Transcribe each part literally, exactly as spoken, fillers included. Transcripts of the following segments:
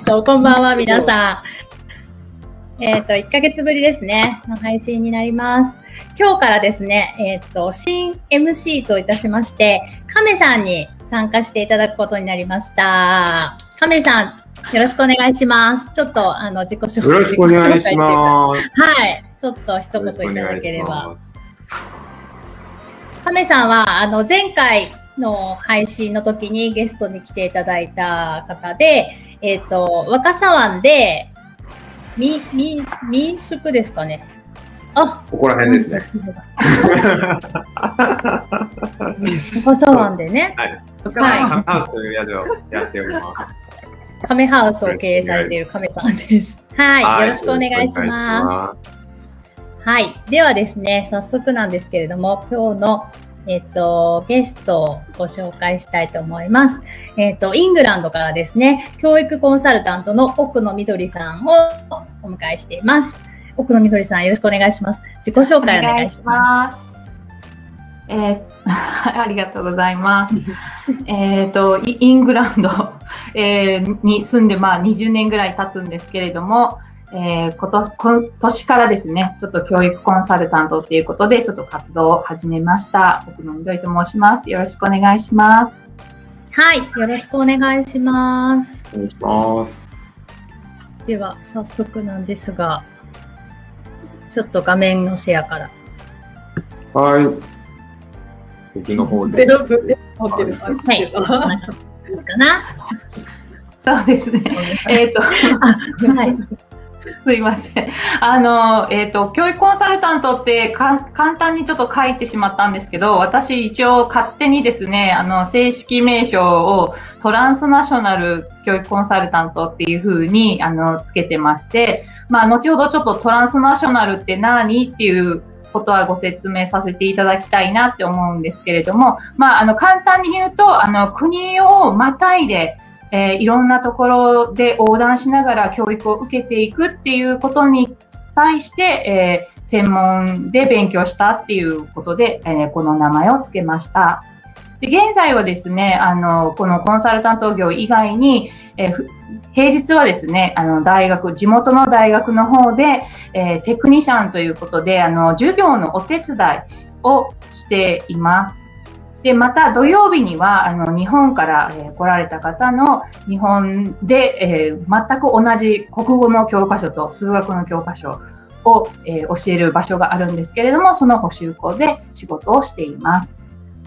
っと、こんばんは、皆さん。えっと、いっかげつぶりですね、の配信になります。今日からですね、えっと、新 エムシー といたしまして、亀さんに参加していただくことになりました。亀さん、よろしくお願いします。ちょっと、あの、自己紹介。 よろしくお願いします。 はい。ちょっと一言いただければ。亀さんは、あの、前回の配信の時にゲストに来ていただいた方で、えっと、若狭湾で、み、み、民宿ですかね。あ、 ここら辺ですね。 若狭湾でね。 はい。はい。ハウスという宿をやっております。 亀ハウスを経営されている亀さんです。はい。よろしくお願いします。はい。ではですね、早速なんですけれども、今日のえっと、ゲストをご紹介したいと思います。えっと、イングランドからですね、教育コンサルタントの奥野みどりさんをお迎えしています。奥野みどりさん、よろしくお願いします。自己紹介お願いします。 お願いします。えー、ありがとうございます。えっと、イングランド、えー、に住んで、まあ、にじゅうねんぐらい経つんですけれども、えー、今年、今年からですね、ちょっと教育コンサルタントっていうことで、ちょっと活動を始めました。奥野みどりと申します。よろしくお願いします。 はい、よろしくお願いします。 お願いします。 では、早速なんですが、ちょっと画面のシェアから。 はい。僕の方で。 ゼロ分で持ってる。 はい。こんな感じかな。 そうですね。えっと、はい。すいません。あの、えっと、教育コンサルタントってか簡単にちょっと書いてしまったんですけど、私一応勝手にですね、あの、正式名称をトランスナショナル教育コンサルタントっていう風に、あの、つけてまして、まあ、後ほどちょっとトランスナショナルって何っていうことはご説明させていただきたいなって思うんですけれども、まあ、あの、簡単に言うと、あの、国をまたいで、えー、いろんなところで横断しながら教育を受けていくっていうことに対して、えー、専門で勉強したっていうことで、えー、この名前を付けました。で、現在はですね、あの、このコンサルタント業以外に、えー、平日はですね、あの、大学、地元の大学の方で、えー、テクニシャンということで、あの、授業のお手伝いをしています。で、また土曜日には、あの、日本から、えー、来られた方の日本で、えー、全く同じ国語の教科書と数学の教科書を、えー、教える場所があるんですけれども、その補習校で仕事をしています。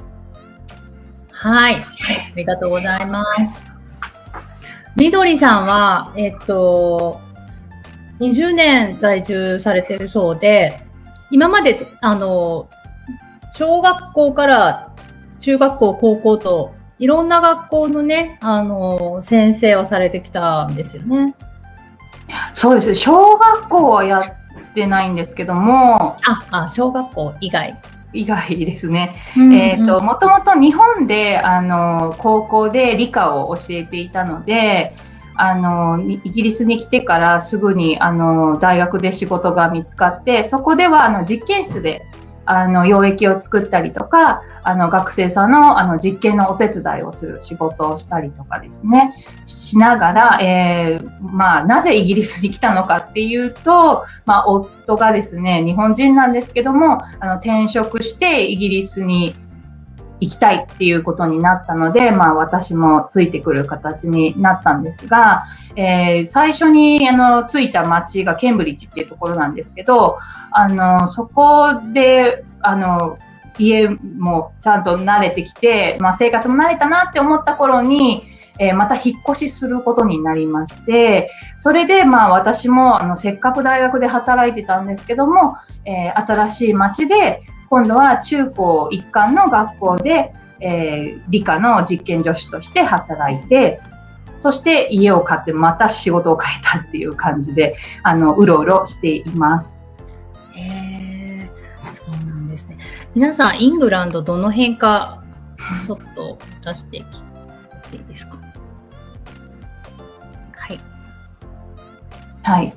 はい。ありがとうございます。みどりさんは、えっと、にじゅうねん在住されてるそうで、今まで、あの、小学校から中学校、高校と、いろんな学校のね、あの、先生をされてきたんですよね。 そうです。小学校はやってないんですけども。 あ、あ、小学校以外。 以外ですね。うんうん、えっと、もともと日本で、あの、高校で理科を教えていたので、あの、イギリスに来てからすぐに、あの、大学で仕事が見つかって、そこでは、あの、実験室で、あの、溶液を作ったりとか、あの、学生さんの、あの、実験のお手伝いをする仕事をしたりとかですね、しながら、えー、まあ、なぜイギリスに来たのかっていうと、まあ、夫がですね、日本人なんですけども、あの、転職してイギリスに行きたいっていうことになったので、まあ、私もついてくる形になったんですが、えー、最初に、あの、着いた町がケンブリッジっていうところなんですけど、あの、そこで、あの、家もちゃんと慣れてきて、まあ、生活も慣れたなって思った頃に、えー、また引っ越しすることになりまして、それで、まあ、私も、あの、せっかく大学で働いてたんですけども、えー、新しい町で、今度は中高一貫の学校で、えー、理科の実験助手として働いて、そして家を買ってまた仕事を変えたっていう感じで、あの、うろうろしています。 へー、そうなんですね。皆さん、イングランドどの辺か、ちょっと出してきていいですか？はい。 はい。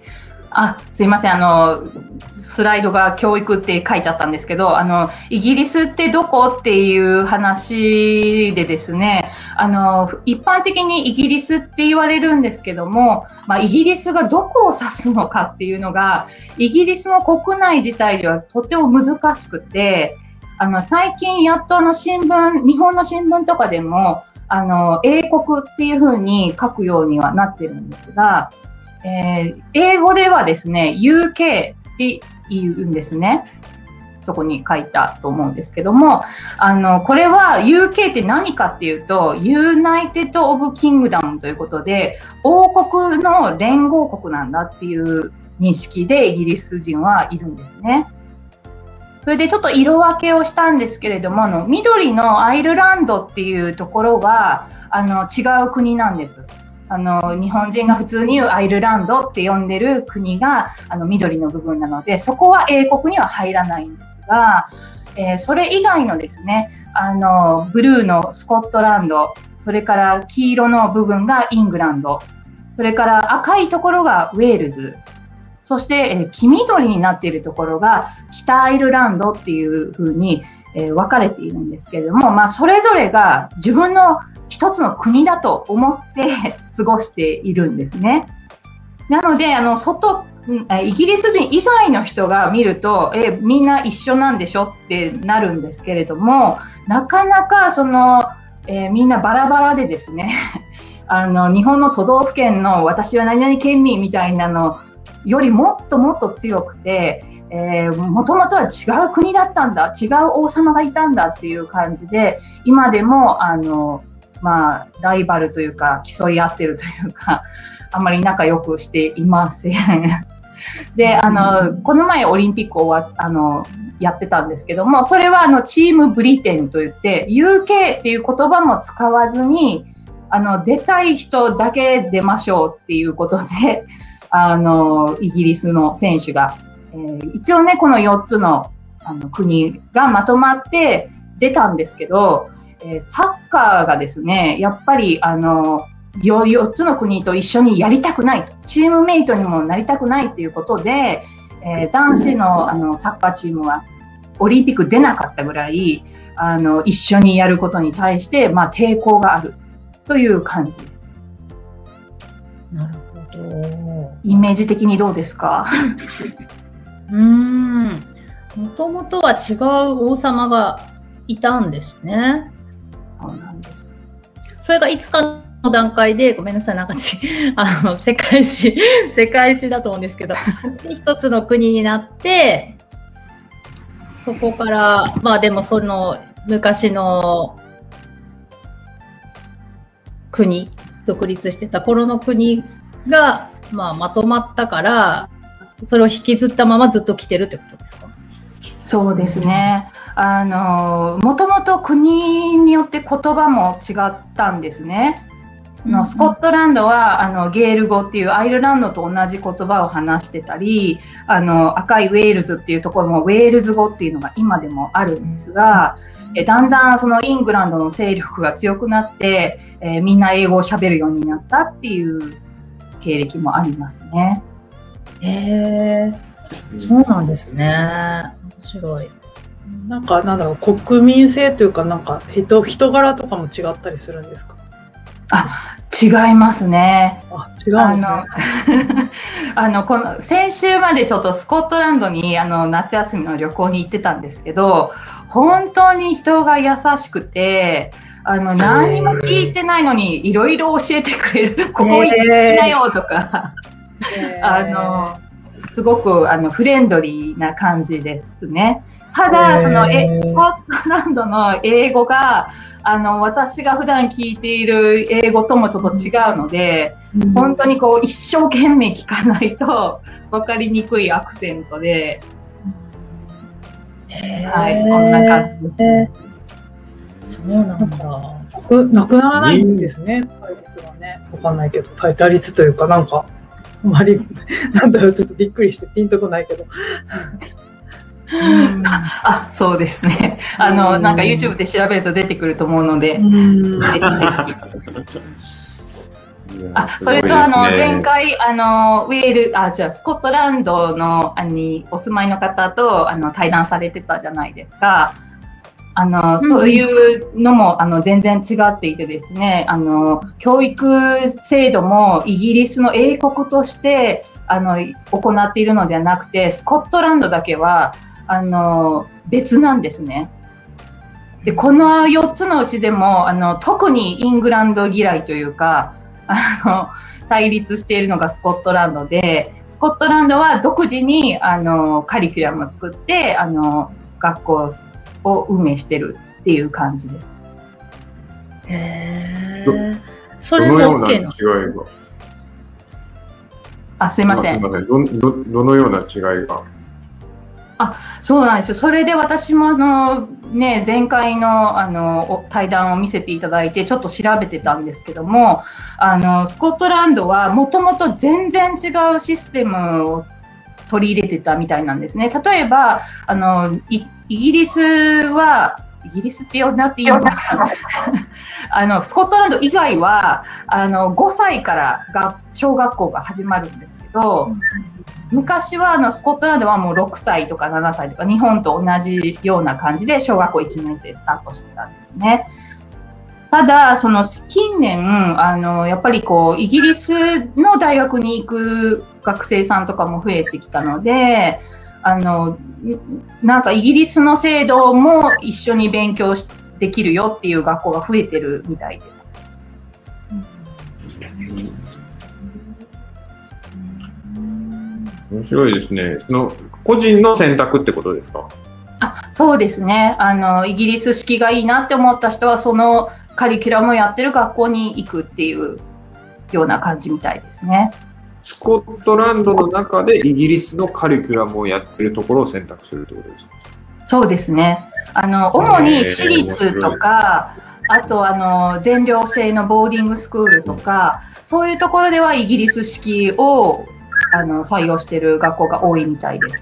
あ、すいません。あの、スライドが教育って書いちゃったんですけど、あの、イギリスってどこっていう話でですね、あの、一般的にイギリスって言われるんですけども、まあ、イギリスがどこを指すのかっていうのが、イギリスの国内自体ではとても難しくて、あの、最近やっとあの新聞、日本の新聞とかでも、あの、英国っていう風に書くようにはなってるんですが、えー、英語ではですね、ユーケー って言うんですね。そこに書いたと思うんですけども、あの、これは ユーケー って何かっていうと、ユナイテッド・オブ・キングダムということで、王国の連合国なんだっていう認識でイギリス人はいるんですね。それでちょっと色分けをしたんですけれども、あの緑のアイルランドっていうところはあの違う国なんです。あの日本人が普通に言うアイルランドって呼んでる国があの緑の部分なので、そこは英国には入らないんですが、えー、それ以外のですね、あのブルーのスコットランド、それから黄色の部分がイングランド、それから赤いところがウェールズ、そして、えー、黄緑になっているところが北アイルランドっていう風に、えー、分かれているんですけれども、まあ、それぞれが自分の一つの国だと思って過ごしているんですね。なので、あの、外、イギリス人以外の人が見ると、え、みんな一緒なんでしょってなるんですけれども、なかなかその、えー、みんなバラバラでですね、あの、日本の都道府県の私は何々県民みたいなのよりもっともっと強くて、えー、もともとは違う国だったんだ、違う王様がいたんだっていう感じで、今でも、あの、まあ、ライバルというか、競い合ってるというか、あんまり仲良くしていません。で、あの、この前オリンピック終わあの、やってたんですけども、それはあの、チームブリテンといって、ユーケー っていう言葉も使わずに、あの、出たい人だけ出ましょうっていうことで、あの、イギリスの選手が、えー、一応ね、このよっつの、あの国がまとまって出たんですけど、えー、サッカーがですね、やっぱり、あの、よっつの国と一緒にやりたくないと、チームメイトにもなりたくないということで、えー、男子の、あのサッカーチームはオリンピック出なかったぐらい、あの、一緒にやることに対して、まあ、抵抗があるという感じです。 なるほど。 イメージ的にどうですか？ うーん。もともとは違う王様がいたんですね。 そうなんです。 それがいつかの段階で、ごめんなさい、なんかち、あの、世界史、世界史だと思うんですけど、一つの国になって、そこから、まあでもその昔の国、独立してた頃の国が、まあまとまったから、それを引きずったままずっと来てるってことですか？ そうですね。あの、もともと国によって言葉も違ったんですね。うん、のスコットランドはあのゲール語っていうアイルランドと同じ言葉を話してたり、あの赤いウェールズっていうところもウェールズ語っていうのが今でもあるんですが、えだんだんそのイングランドの勢力が強くなって、えー、みんな英語を喋るようになったっていう経歴もありますね。 へー、そうなんですね。面白い。 なんかなんだろう、国民性というか、なんか人人柄とかも違ったりするんですか？ あ、違いますね。 あ、違うんですね。 あの、あのこの先週までちょっとスコットランドにあの夏休みの旅行に行ってたんですけど、本当に人が優しくて、あの何も聞いてないのにいろいろ教えてくれる。ここ行きなよとか、あのすごくあのフレンドリーな感じですね。ただそのえスコットランドの英語があの私が普段聞いている英語ともちょっと違うので、うん、本当にこう一生懸命聞かないと分かりにくいアクセントで、はい、そんな感じですね。 そうなんだ。 なくならないんですね、対立がね。わかんないけど、対立というか、なんか、あまり、なんだろう、ちょっとびっくりしてピンとこないけど。 うんあ、そうですね。あの、なんか ユーチューブ で調べると出てくると思うので。 あ、それとあの前回あのウェールあじゃあスコットランドのあにお住まいの方とあの対談されてたじゃないですか。あのそういうのもあの全然違っていてですね、あの教育制度もイギリスの英国としてあの行っているのではなくて、スコットランドだけはあの別なんですね。でこのよっつのうちでもあの特にイングランド嫌いというかあの対立しているのがスコットランドで、スコットランドは独自にあのカリキュラムを作ってあの学校を運営してるっていう感じです。 へー。それも OK なの？ あ、すいません。 ど、ど、どのような違いが？ あ、そうなんですよ。それで私もあの、ね、前回のあの対談を見せていただいてちょっと調べてたんですけども、あのスコットランドはもともと全然違うシステムを取り入れてたみたいなんですね。例えばあの イ, イギリスはイギリスって呼んだっていいのかなあのスコットランド以外はあのごさいからが小学校が始まるんですけど、うん、昔はあのスコットランドはもうろくさいとかななさいとか日本と同じような感じで小学校いちねん生スタートしてたんですね。ただその近年あのやっぱりこうイギリスの大学に行く学生さんとかも増えてきたので、あのなんかイギリスの制度も一緒に勉強できるよっていう学校が増えてるみたいです。 面白いですね。その個人の選択ってことですか？ あ、そうですね。あのイギリス式がいいなって思った人はそのカリキュラムをやってる学校に行くっていうような感じみたいですね。 スコットランドの中でイギリスのカリキュラムをやってるところを選択するってことですか？ そうですね。あの主に私立とか、あとあの全寮制のボーディングスクールとか、そういうところではイギリス式をあの採用している学校が多いみたいです。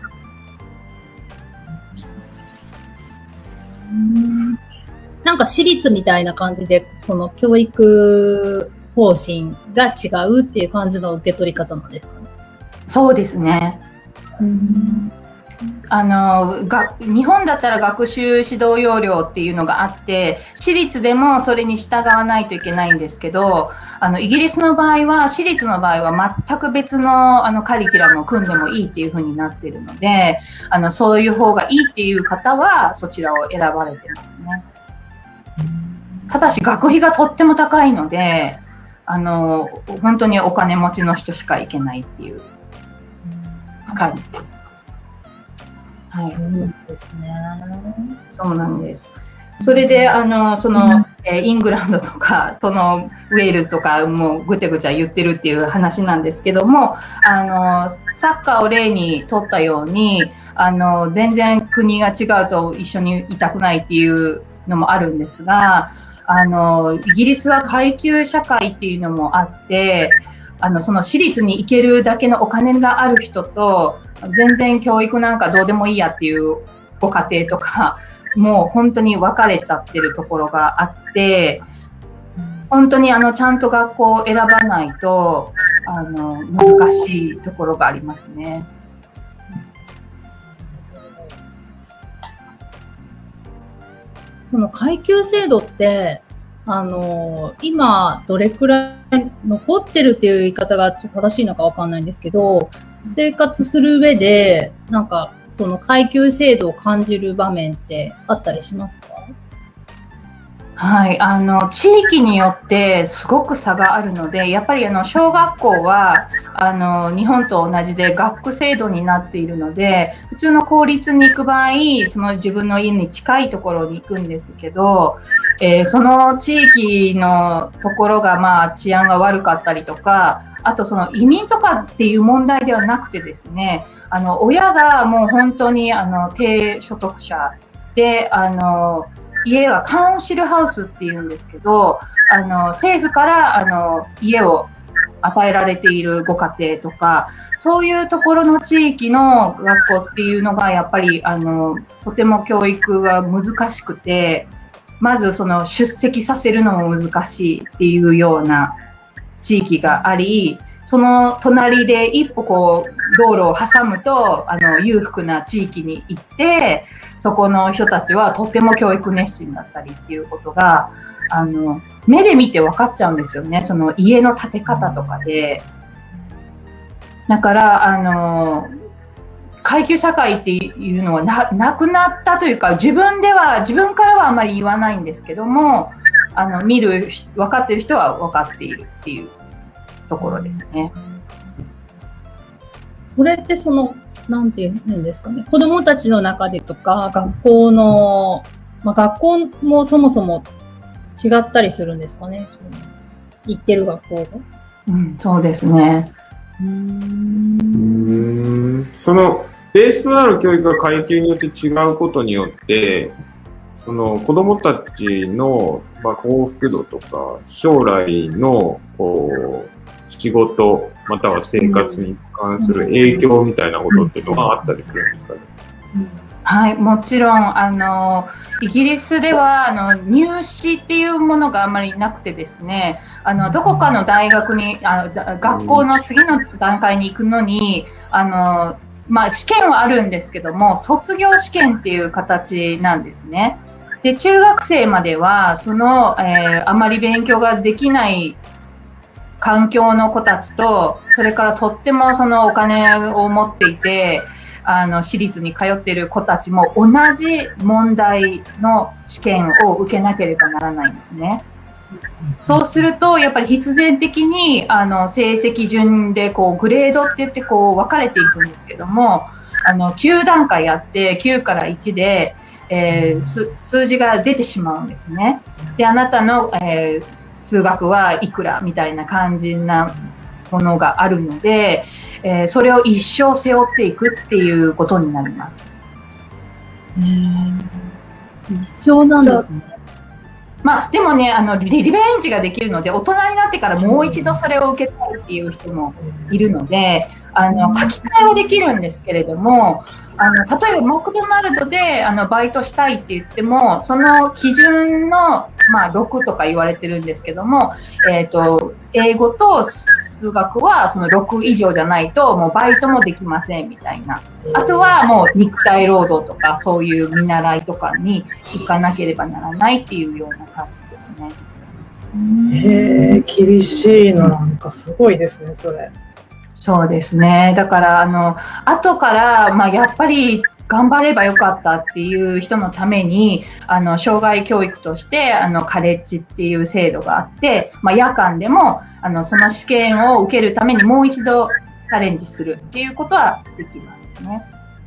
なんか私立みたいな感じでその教育方針が違うっていう感じの受け取り方なんですかね？ そうですね。うんあのが日本だったら学習指導要領っていうのがあって私立でもそれに従わないといけないんですけど、あのイギリスの場合は私立の場合は全く別の、あのカリキュラムを組んでもいいっていう風になっているので、あのそういう方がいいっていう方はそちらを選ばれてますね。ただし学費がとっても高いので、あの本当にお金持ちの人しか行けないっていう感じです。はい、そうなんですね。そうなんです。それであのその、えー、イングランドとかそのウェールズとかもうぐちゃぐちゃ言ってるっていう話なんですけども、あのサッカーを例にとったようにあの全然国が違うと一緒にいたくないっていうのもあるんですが、あのイギリスは階級社会っていうのもあって、あのその私立に行けるだけのお金がある人と全然教育なんかどうでもいいやっていうご家庭とかもう本当に分かれちゃってるところがあって、本当にあのちゃんと学校を選ばないとあの難しいところがありますね。 その階級制度ってあの今どれくらい残ってるっていう言い方が正しいのかわかんないんですけど、生活する上でなんかその階級制度を感じる場面ってあったりしますか？ はい、あの地域によってすごく差があるので、やっぱりあの小学校はあの日本と同じで学区制度になっているので、普通の公立に行く場合その自分の家に近いところに行くんですけど、えー、その地域のところがまあ治安が悪かったりとか、あとその移民とかっていう問題ではなくてですね、あの親がもう本当にあの低所得者で、あの家がカウンシルハウスっていうんですけど、あの政府からあの家を与えられているご家庭とか、そういうところの地域の学校っていうのがやっぱりあのとても教育が難しくて、まずその出席させるのも難しいっていうような地域があり、その隣で一歩こう道路を挟むとあの裕福な地域に行って、そこの人たちはとっても教育熱心だったりっていうことがあの目で見て分かっちゃうんですよね。その家の建て方とかで。だからあの階級社会っていうのは な, なくなったというか、自分では自分からはあまり言わないんですけども、あの見る分かっている人は分かっているっていうところですね。 それってそのなんていうんですかね、子どもたちの中でとか学校の、まあ、学校もそもそも違ったりするんですかね、その行ってる学校が。 うん、そうですね。 うーん、そのベースとなる教育が階級によって違うことによって、その子どもたちの、まあ、幸福度とか将来のこう仕事または生活に関する影響みたいなことっていうのはあったりするんですかね。 はい、もちろんあのイギリスではあの入試っていうものがあまりなくてですね、あのどこかの大学にあ学校の次の段階に行くのにあの、まあ、試験はあるんですけども、卒業試験っていう形なんですね。で中学生まではその、えー、あまり勉強ができない環境の子たちと、それからとってもそのお金を持っていてあの私立に通っている子たちも同じ問題の試験を受けなければならないんですね。そうするとやっぱり必然的にあの成績順でこうグレードって言ってこう分かれていくんですけども、あのきゅう段階あってきゅうからいちで、えー、す数字が出てしまうんですね。であなたの、えー、数学はいくらみたいな感じなものがあるので、えー、それを一生背負っていくっていうことになります。 一生なんですね。 まあ、でもねあのリ、リベンジができるので、大人になってからもう一度それを受けたいっていう人もいるので、あの書き換えはできるんですけれども、あの例えばマクドナルドであのバイトしたいって言っても、その基準の、まあ、ろくとか言われてるんですけども、えーと、英語と数学はそのろく以上じゃないともうバイトもできませんみたいな。あとはもう肉体労働とかそういう見習いとかに行かなければならないっていうような感じですね。 へえ、厳しいの、なんかすごいですね、それ。 そうですね。だからあの後から、まあ、やっぱり頑張ればよかったっていう人のためにあの障害教育としてあのカレッジっていう制度があって、まあ、夜間でもあのその試験を受けるためにもう一度チャレンジするっていうことはできますね。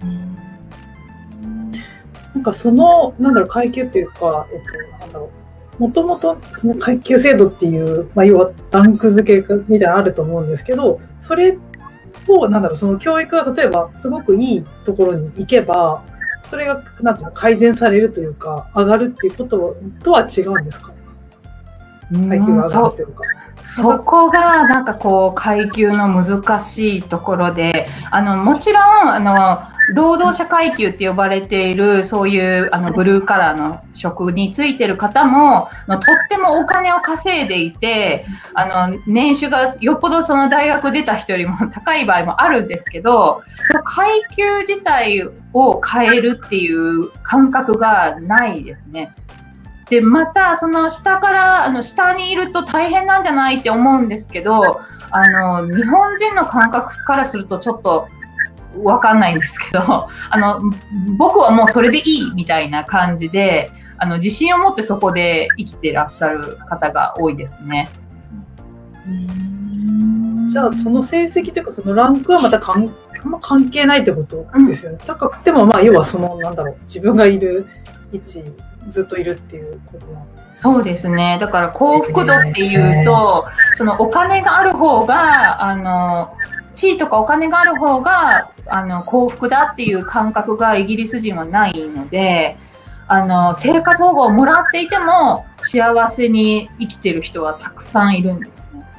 なんかそのなんだろう階級っていうか、えっとなんだろう、もともとその階級制度っていう、まあ、要はランク付けみたいなのあると思うんですけど、それをなんだろう、その教育が例えばすごくいいところに行けば、それがなんていうの改善されるというか上がるっていうこととは違うんですか？階級が上がるというか。 そ, そこがなんかこう階級の難しいところで、あのもちろんあの労働者階級って呼ばれているそういうあのブルーカラーの職についている方ものとってもお金を稼いでいて、あの年収がよっぽどその大学出た人よりも高い場合もあるんですけど、その階級自体を変えるっていう感覚がないですね。でまたその下からあの下にいると大変なんじゃないって思うんですけど、あの日本人の感覚からするとちょっとわかんないんですけど、あの僕はもうそれでいいみたいな感じで、あの自信を持ってそこで生きていらっしゃる方が多いですね。 じゃあその成績というかそのランクはまた関関係ないってことですよね。うん、高くてもまあ要はそのなんだろう、自分がいる位置ずっといるっていうことなんです。 そうですね。だから幸福度っていうと、そのお金がある方があの地位とかお金がある方があの幸福だっていう感覚がイギリス人はないので、あの生活保護をもらっていても幸せに生きてる人はたくさんいるんですね。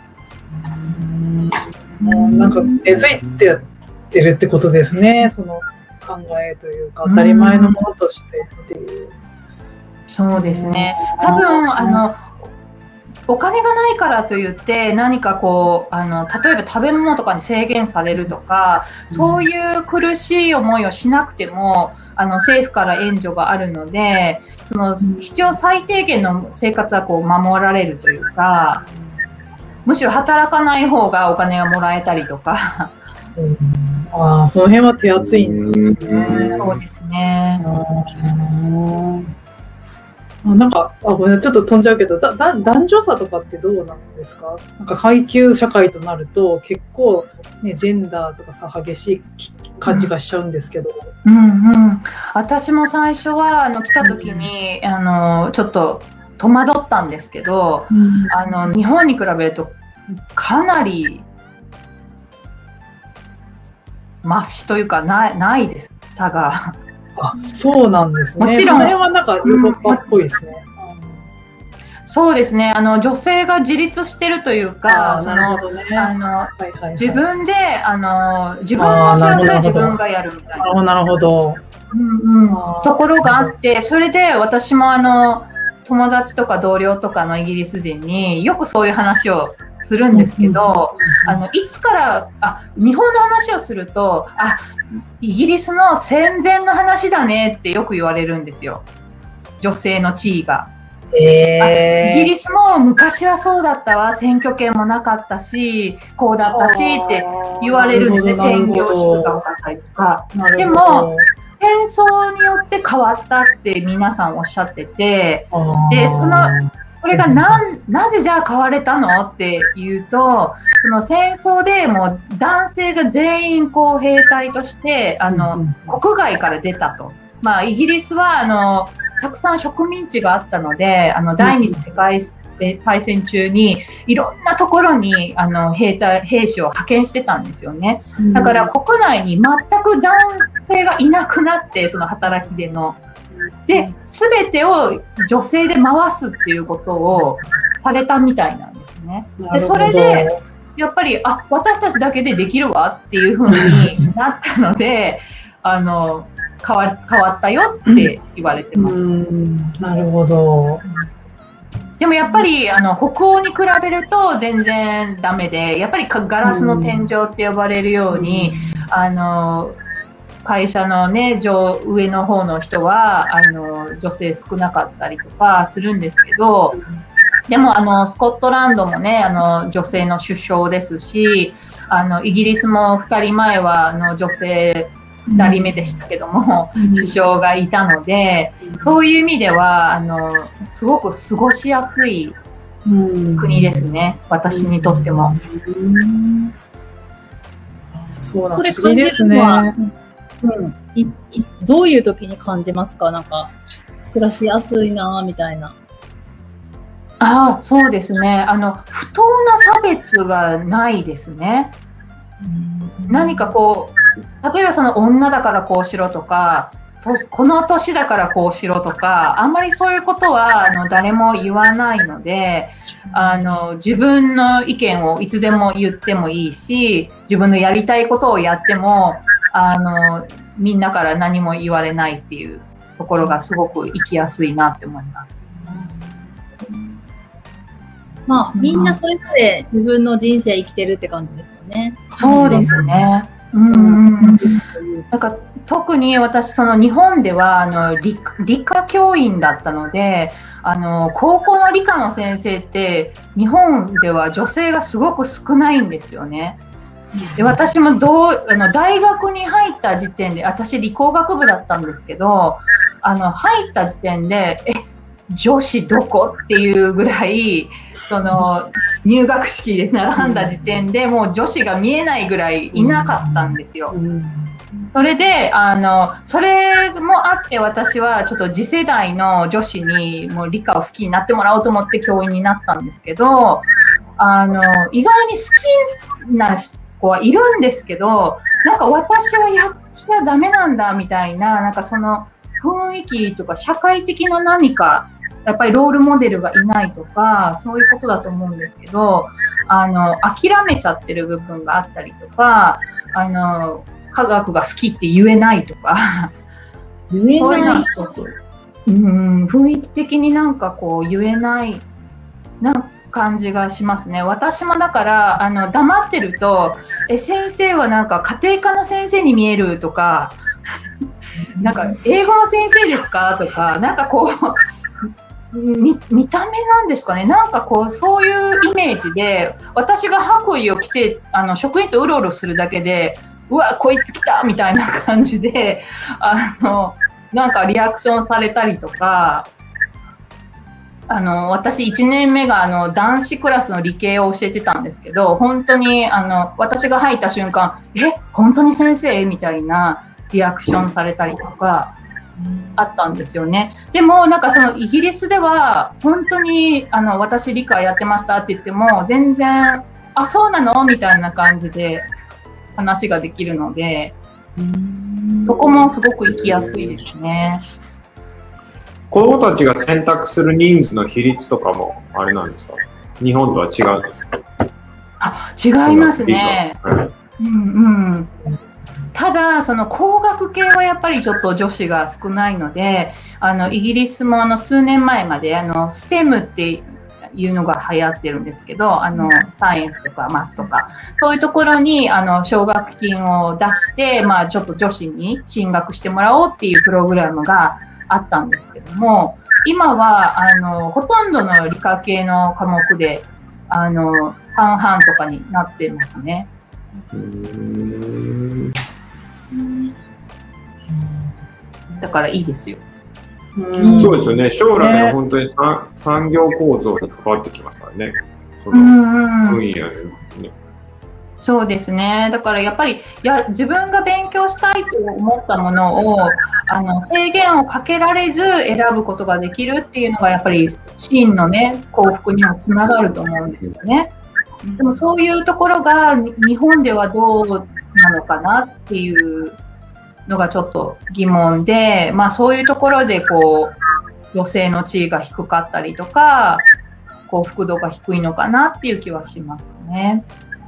もうなんか根付いてやってるってことですね。その考えというか当たり前のものとしてっていう。 そうですね。多分あのお金がないからといって何かこうあの例えば食べ物とかに制限されるとか、そういう苦しい思いをしなくてもあの政府から援助があるので、その必要最低限の生活はこう守られるというか、むしろ働かない方がお金がもらえたりとか。 うん、ああ、その辺は手厚いんですね。 そうですね。 あ、なんか、あ、ごめん、ちょっと飛んじゃうけど、だ、だ、男女差とかってどうなんですか？なんか階級社会となると、結構、ね、ジェンダーとかさ、激しい感じがしちゃうんですけど。 うんうん。私も最初は、あの、来た時に、うん、あの、ちょっと戸惑ったんですけど、うん、あの、日本に比べると、かなり、マシというか、ない、ないです、差が。 あ、そうなんですね。 もちろん。 それはなんかヨーロッパっぽいですね。 うん、そうですね。あの、女性が自立してるというか、その、あの、自分で、あの、自分の幸せは自分がやるみたいな。 なるほど。 うんうん。ところがあって、それで私もあの、友達とか同僚とかのイギリス人によくそういう話をするんですけど、あの、いつから、あ、日本の話をすると、あ、イギリスの戦前の話だねってよく言われるんですよ。女性の地位が。えー、イギリスも昔はそうだったわ、選挙権もなかったし、こうだったしって言われるんですね、専業主婦が多かったりとか。でも、戦争によって変わったって皆さんおっしゃってて、で、その、それがなん、なぜじゃあ変われたのっていうと、その戦争でもう男性が全員こう兵隊として、あの、国外から出たと。まあ、イギリスは、あの、たくさん植民地があったので、あの、第二次世界大戦中に、いろんなところに、あの、兵隊、兵士を派遣してたんですよね。だから国内に全く男性がいなくなって、その働き手の。で、すべてを女性で回すっていうことをされたみたいなんですね。で、それで、やっぱり、あ、私たちだけでできるわっていうふうになったので、あの、変わ、変わったよって言われてます。うん、 なるほど。 でもやっぱり、あの、北欧に比べると全然ダメで、やっぱりガラスの天井って呼ばれるように、うん、あの、会社のね、上、上の方の人は、あの、女性少なかったりとかするんですけど、でも、あの、スコットランドもね、あの、女性の首相ですし、あの、イギリスもふたりまえは、あの、女性ふたりめでしたけども、うん、首相がいたので、うん、そういう意味では、あの、すごく過ごしやすい国ですね、うん、私にとっても。 うん、そうなんですね。ですね。 うん、いいどういう時に感じますか？なんか、暮らしやすいなみたいな。 ああ、そうですね。あの、不当な差別がないですね。うん、何かこう、例えばその女だからこうしろとか、この年だからこうしろとか、あんまりそういうことはあの誰も言わないので、あの、自分の意見をいつでも言ってもいいし、自分のやりたいことをやっても、あの、みんなから何も言われないっていうところがすごく生きやすいなって思います。 まあ、みんなそれぞれ自分の人生生きてるって感じですかね。 そうですね。うん。なんか特に私、その日本ではあの 理, 理科教員だったので、あの高校の理科の先生って日本では女性がすごく少ないんですよね。で、私もどうあの大学に入った時点で、私理工学部だったんですけど、あの入った時点で、え、女子どこっていうぐらい、その入学式で並んだ時点でもう女子が見えないぐらいいなかったんですよ。それで、あの、それもあって私はちょっと次世代の女子にもう理科を好きになってもらおうと思って教員になったんですけど、あの、意外に好きな子はいるんですけど、なんか私はやっちゃダメなんだみたいな、なんかその雰囲気とか社会的な何か、やっぱりロールモデルがいないとか、そういうことだと思うんですけど、あの、諦めちゃってる部分があったりとか、あの、科学が好きって言えないとか、 言えない。 うん、雰囲気的になんかこう言えない、な感じがしますね。私もだからあの黙ってると、え先生はなんか家庭科の先生に見えるとか、なんか英語の先生ですかとか、なんかこう見, 見た目なんですかね、なんかこうそういうイメージで、私が白衣を着てあの職員室うろうろするだけで、うわこいつ来たみたいな感じで、あのなんかリアクションされたりとか。あの私いちねんめがあの男子クラスの理系を教えてたんですけど、本当にあの私が入った瞬間、え本当に先生みたいなリアクションされたりとかあったんですよね。でもなんかそのイギリスでは本当にあの私理科やってましたって言っても全然あそうなのみたいな感じで話ができるので、そこもすごく行きやすいですね。 子どもたちが選択する人数の比率とかもあれなんですか？日本とは違うんですか？ あ、違いますね。うんうん、ただその工学系はやっぱりちょっと女子が少ないので、あのイギリスもあの数年前まであのステムっていうのが流行ってるんですけど、あのサイエンスとかマスとかそういうところにあの奨学金を出して、まあ、ちょっと女子に進学してもらおうっていうプログラムがあったんですけども、今はあのほとんどの理科系の科目であの半々とかになってますね。うーん、だからいいですよ。 うん、そうですよね。将来の本当に、ね、産業構造に関わってきますからね。その分野でね。 そうですね。だからやっぱりや自分が勉強したいと思ったものをあの制限をかけられず選ぶことができるっていうのがやっぱり真のね幸福にもつながると思うんですよね。でもそういうところが日本ではどうなのかなっていうのがちょっと疑問で、まあそういうところでこう女性の地位が低かったりとか幸福度が低いのかなっていう気はしますね。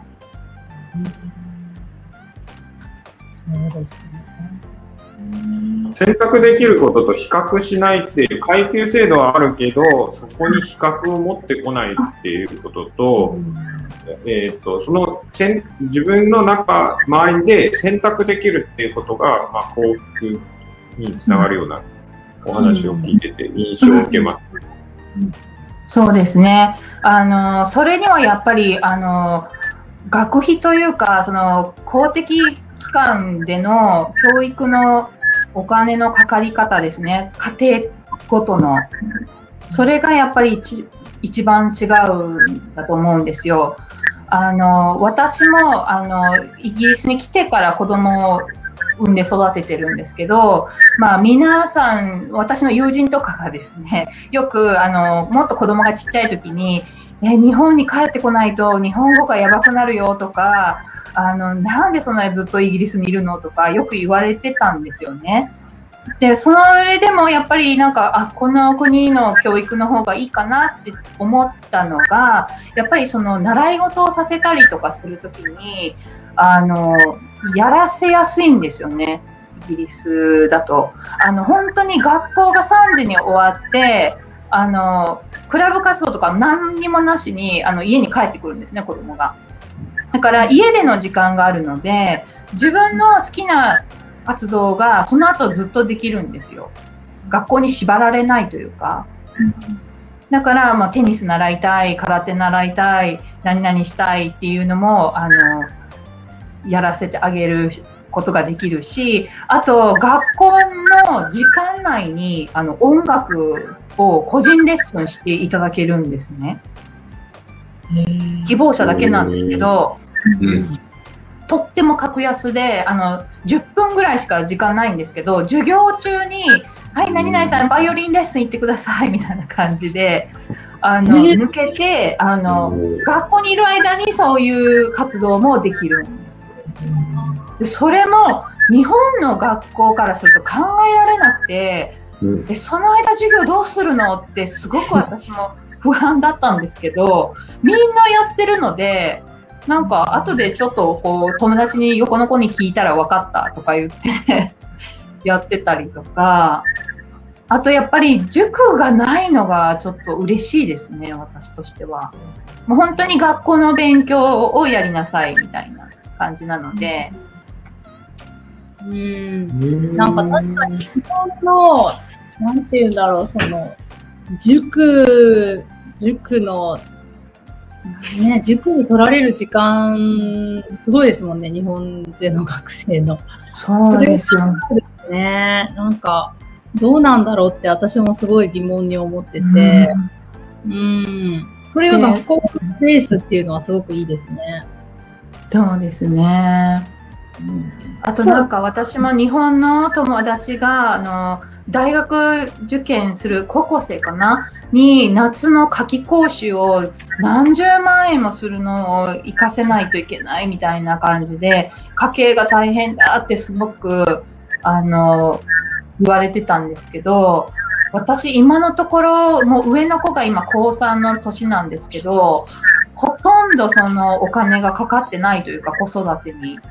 そうですね。選択できることと比較しないっていう階級制度はあるけど、そこに比較を持ってこないっていうことと、えーと、そのせん自分の中、周りで選択できるっていうことが、まあ、幸福につながるようなお話を聞いてて印象を受けます。 そうですね。あの、それにはやっぱり、あの、学費というか、その公的機関での教育のお金のかかり方ですね。家庭ごとの。それがやっぱり一、一番違うんだと思うんですよ。あの、私も、あの、イギリスに来てから子供を産んで育ててるんですけど、まあ皆さん、私の友人とかがですね、よく、あの、もっと子供がちっちゃい時に、え、日本に帰ってこないと日本語がやばくなるよとか、あの、なんでそんなにずっとイギリスにいるのとかよく言われてたんですよね。で、それでもやっぱりなんか、あ、この国の教育の方がいいかなって思ったのが、やっぱりその習い事をさせたりとかするときに、あの、やらせやすいんですよね。イギリスだと。あの、本当に学校がさんじに終わって、あの、クラブ活動とか何にもなしに、あの、家に帰ってくるんですね、子供が。だから家での時間があるので、自分の好きな活動がその後ずっとできるんですよ。学校に縛られないというか。だから、まあ、テニス習いたい、空手習いたい、何々したいっていうのも、あの、やらせてあげることができるし、あと、学校の時間内に、あの、音楽を個人レッスンしていただけるんですね。希望者だけなんですけど、うん、とっても格安で、あの、じゅっぷんぐらいしか時間ないんですけど、授業中に、はい、何々さん、バイオリンレッスン行ってください、みたいな感じで、あの、抜けて、あの、学校にいる間にそういう活動もできるんです。でそれも、日本の学校からすると考えられなくて、でその間授業どうするのってすごく私も不安だったんですけど、みんなやってるので、なんか後でちょっとこう友達に横の子に聞いたら分かったとか言ってやってたりとか、 あとやっぱり塾がないのがちょっと嬉しいですね、私としては。もう本当に学校の勉強をやりなさいみたいな感じなので。 うん。なんか確かに日本の、なんていうんだろう、その、塾、塾の、ね、塾に取られる時間、すごいですもんね、日本での学生の。 そうですよね。なんか、どうなんだろうって私もすごい疑問に思ってて、うん。うんそれが学校のベースっていうのはすごくいいですね。 そうですね。うん、あとなんか私も日本の友達が、あの、大学受験する高校生かなに夏の夏季講習を何十万円もするのを行かせないといけないみたいな感じで、家計が大変だってすごく、あの、言われてたんですけど、私今のところもう上の子が今高さんの年なんですけど、ほとんどそのお金がかかってないというか子育てに、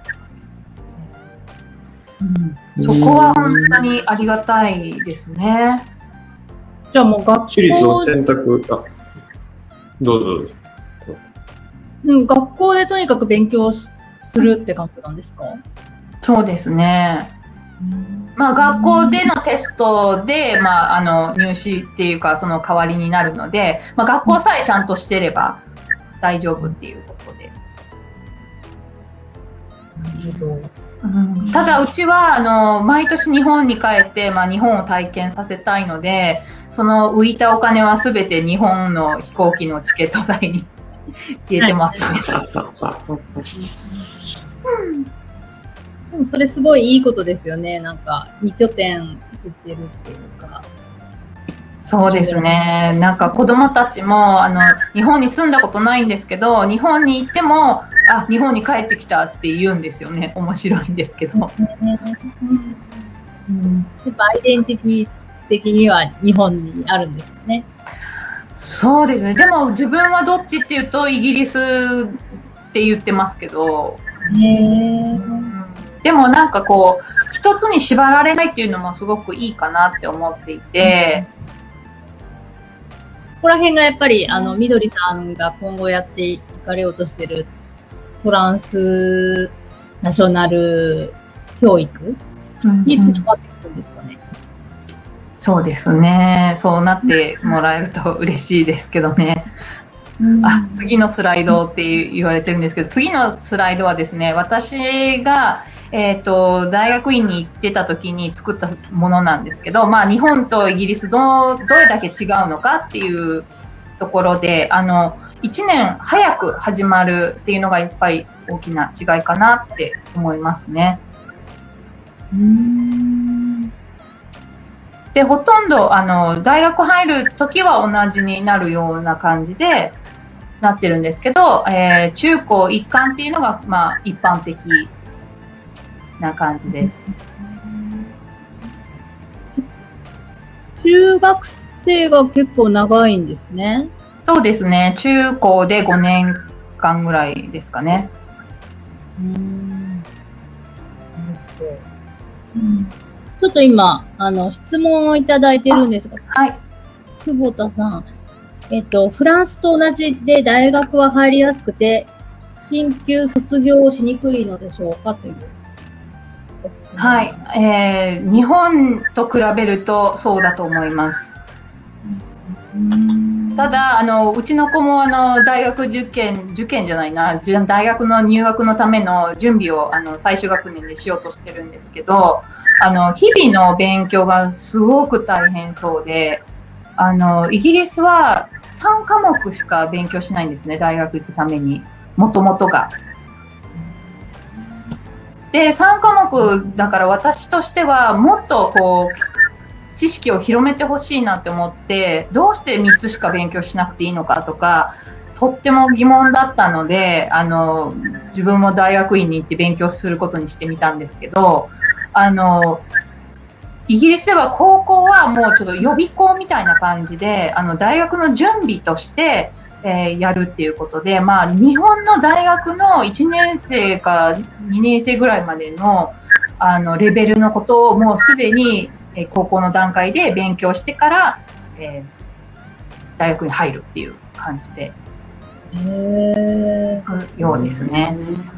うん、そこは本当にありがたいですね。 じゃあもう学校私立の選択、あ、どうぞどうぞ。 うん、学校でとにかく勉強するって感じなんですか？ そうですね。まあ学校でのテストで、まああの入試っていうかその代わりになるので、まあ学校さえちゃんとしてれば大丈夫っていうことで。 なるほど。 うん、ただうちはあの毎年日本に帰って、まあ、日本を体験させたいので、その浮いたお金はすべて日本の飛行機のチケット代に消えてますね。 でもそれすごいいいことですよね。なんかに拠点知ってるっていうか。 そうですね。なんか子供たちもあの日本に住んだことないんですけど、日本に行ってもあ日本に帰ってきたって言うんですよね。面白いんですけど。 うん、やっぱアイデンティティ的には日本にあるんですよね。 そうですね。でも自分はどっちっていうとイギリスって言ってますけど。 へー。 でもなんかこう一つに縛られないっていうのもすごくいいかなって思っていて、 ここら辺がやっぱりあのみどりさんが今後やっていかれようとしてるトランスナショナル教育につながってくるんですかね。 うんうん、そうですね。そうなってもらえると嬉しいですけどね。あ、次のスライドって言われてるんですけど、次のスライドはですね、私がえっと、大学院に行ってた時に作ったものなんですけど、まあ日本とイギリスど、どれだけ違うのかっていうところで、あの、いちねん早く始まるっていうのがやっぱり大きな違いかなって思いますね。うーんで、ほとんど、あの、大学入る時は同じになるような感じでなってるんですけど、えー、中高一貫っていうのが、まあ一般的な感じです。 中学生が結構長いんですね。 そうですね。中高でごねんかんぐらいですかね。うーんうん、ちょっと今、あの、質問をいただいてるんですが、 はい。 久保田さん、えっと、フランスと同じで大学は入りやすくて、進級卒業しにくいのでしょうかという。 はい、えー、日本と比べるとそうだと思います。ただあのうちの子もあの大学受験受験じゃないな大学の入学のための準備をあの最終学年でしようとしてるんですけど、あの日々の勉強がすごく大変そうで、あのイギリスはさんかもくしか勉強しないんですね、大学行くために、もともとが。でさんかもくだから私としてはもっとこう知識を広めてほしいなって思って、どうしてみっつしか勉強しなくていいのかとかとっても疑問だったので、あの自分も大学院に行って勉強することにしてみたんですけど、あのイギリスでは高校はもうちょっと予備校みたいな感じで、あの大学の準備としてえー、やるっていうことで、まあ、日本の大学のいちねんせいかにねんせいぐらいまでの、あのレベルのことをもうすでにえー、高校の段階で勉強してから、えー、大学に入るっていう感じで行くようですね。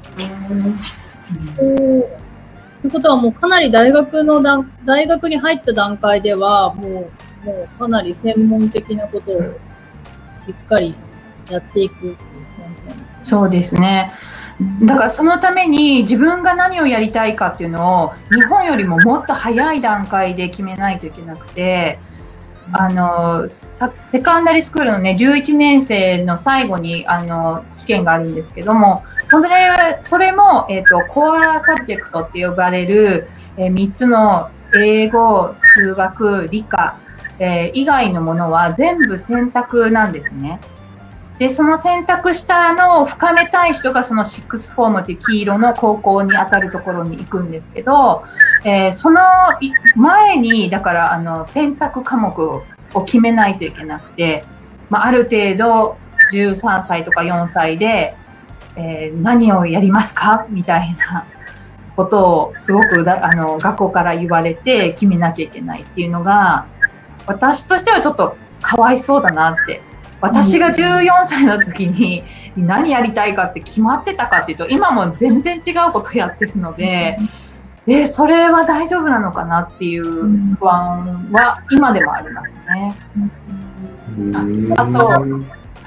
ということはもうかなり大学の段大学に入った段階ではもうもうかなり専門的なことをしっかりやっていくっていう感じなんですかね。 そうですね。だからそのために自分が何をやりたいかっていうのを日本よりももっと早い段階で決めないといけなくて、あのセカンダリースクールのねじゅういちねん生の最後にあの試験があるんですけども、それそれも、えーと、コアサブジェクトって呼ばれる、えー、みっつの英語、数学、理科、えー、以外のものは全部選択なんですね。で、その選択したのを深めたい人がそのシックスフォームっていう黄色の高校に当たるところに行くんですけど、えー、その前に、だからあの選択科目を決めないといけなくて、まあ、ある程度じゅうさんさいとかよんさいで、えー、何をやりますかみたいなことをすごくだあの学校から言われて決めなきゃいけないっていうのが、私としてはちょっとかわいそうだなって。私がじゅうよんさいの時に何やりたいかって決まってたかっていうと、今も全然違うことやってるので、でそれは大丈夫なのかなっていう不安は今でもありますね。あと、はい、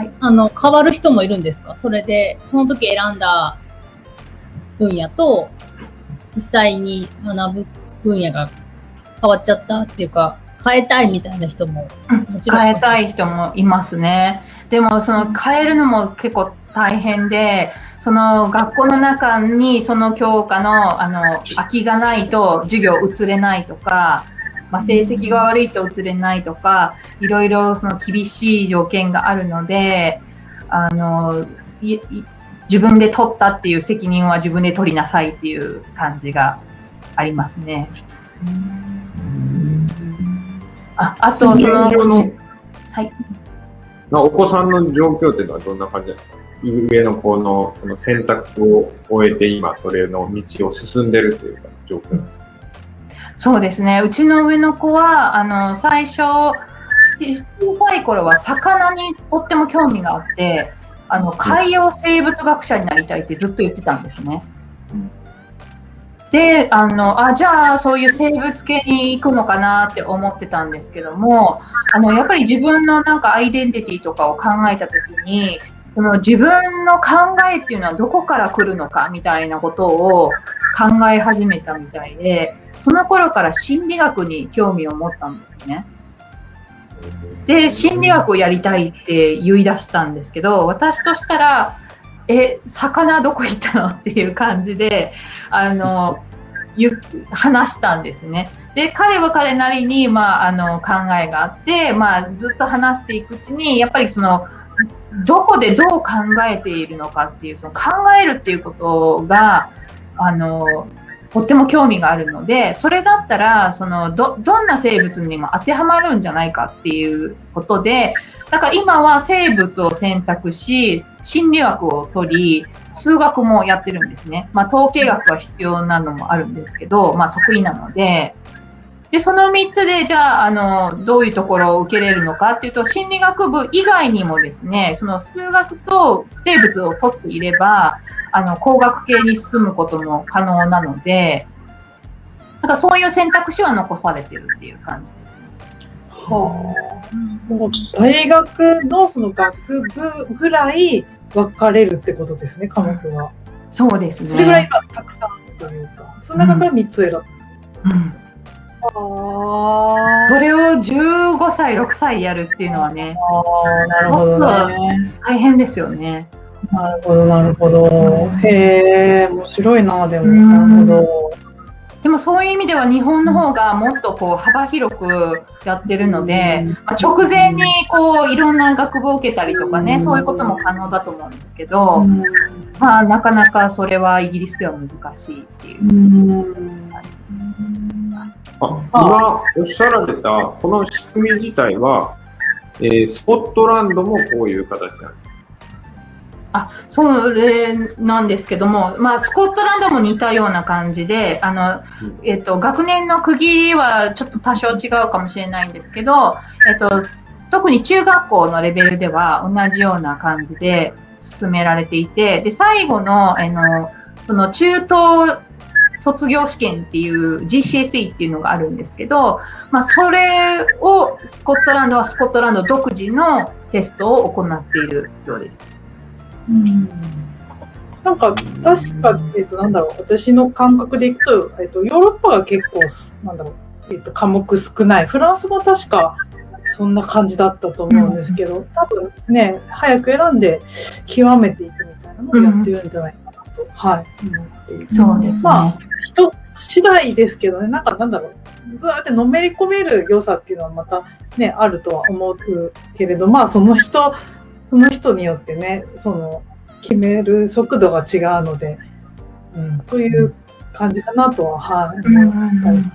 あの変わる人もいるんですか？それでその時選んだ分野と実際に学ぶ分野が変わっちゃったっていうか、変えたいみたいな人ももちろん変えたい人もいますね。でもその変えるのも結構大変で、その学校の中にその教科のあの空きがないと授業移れないとか、まあ、成績が悪いと移れないとか、いろいろその厳しい条件があるので、あのいい自分で取ったっていう責任は自分で取りなさいっていう感じがありますね。あ, あとその、はい、 お子さんの状況っていうのはどんな感じですか？上の子のその選択を終えて今それの道を進んでるというか状況。 そうですね。うちの上の子はあの最初小さい頃は魚にとっても興味があって、あの海洋生物学者になりたいってずっと言ってたんですね。で、あの、あ、じゃあ、そういう生物系に行くのかなって思ってたんですけども、あの、やっぱり自分のなんかアイデンティティとかを考えたときに、その自分の考えっていうのはどこから来るのかみたいなことを考え始めたみたいで、その頃から心理学に興味を持ったんですね。で、心理学をやりたいって言い出したんですけど、私としたら、え、魚どこ行ったのっていう感じで、あの、ゆ話したんですね。で、彼は彼なりに、まあ、あの、考えがあって、まあ、ずっと話していくうちに、やっぱりその、どこでどう考えているのかっていう、その考えるっていうことが、あの、とっても興味があるので、それだったら、その、ど、どんな生物にも当てはまるんじゃないかっていうことで、だから今は生物を選択し、心理学を取り、数学もやってるんですね。まあ統計学は必要なのもあるんですけど、まあ得意なので、で、そのみっつで、じゃあ、あの、どういうところを受けれるのかっていうと、心理学部以外にもですね、その数学と生物を取っていれば、あの、工学系に進むことも可能なので、だからそういう選択肢は残されてるっていう感じですね。 はあ、もう大学のその学部ぐらい分かれるってことですね、科目は。 そうですね。 それぐらいたくさんというか、その中からみっつ選ぶ。 うん。うんそれをじゅうごさい、ろくさいやるっていうのはね、 あなるほどね。 大変ですよね。 なるほど、なるほど。へえ、面白いな、でも。なるほど。 でもそういう意味では日本の方がもっとこう幅広くやってるので、まあ、直前にこういろんな学部を受けたりとかね、そういうことも可能だと思うんですけど、まあなかなかそれはイギリスでは難しいっていう感じ。 あ、今おっしゃられたこの仕組み自体は、えー、スコットランドもこういう形なんですか？ あ、それなんですけども、まあ、スコットランドも似たような感じで、あの、えっと、学年の区切りはちょっと多少違うかもしれないんですけど、えっと、特に中学校のレベルでは同じような感じで進められていて、で、最後の、あの、その中等卒業試験っていう ジーシーエスイー っていうのがあるんですけど、まあ、それをスコットランドはスコットランド独自のテストを行っているようです。 うん、なんか、確か、えっと、なんだろう、私の感覚でいくと、えっと、ヨーロッパが結構、なんだろう、えっと、科目少ない。フランスも確か、そんな感じだったと思うんですけど、多分ね、早く選んで極めていくみたいなのをやってるんじゃないかなと、うん、はい、思っている。 そうですね。まあ、 人次第ですけどね、なんか、なんだろう、そうやってのめり込める良さっていうのはまたね、あるとは思うけれど、まあ、その人、その人によってね、その、決める速度が違うので、うん、という感じかなとは、はい、思ったりします。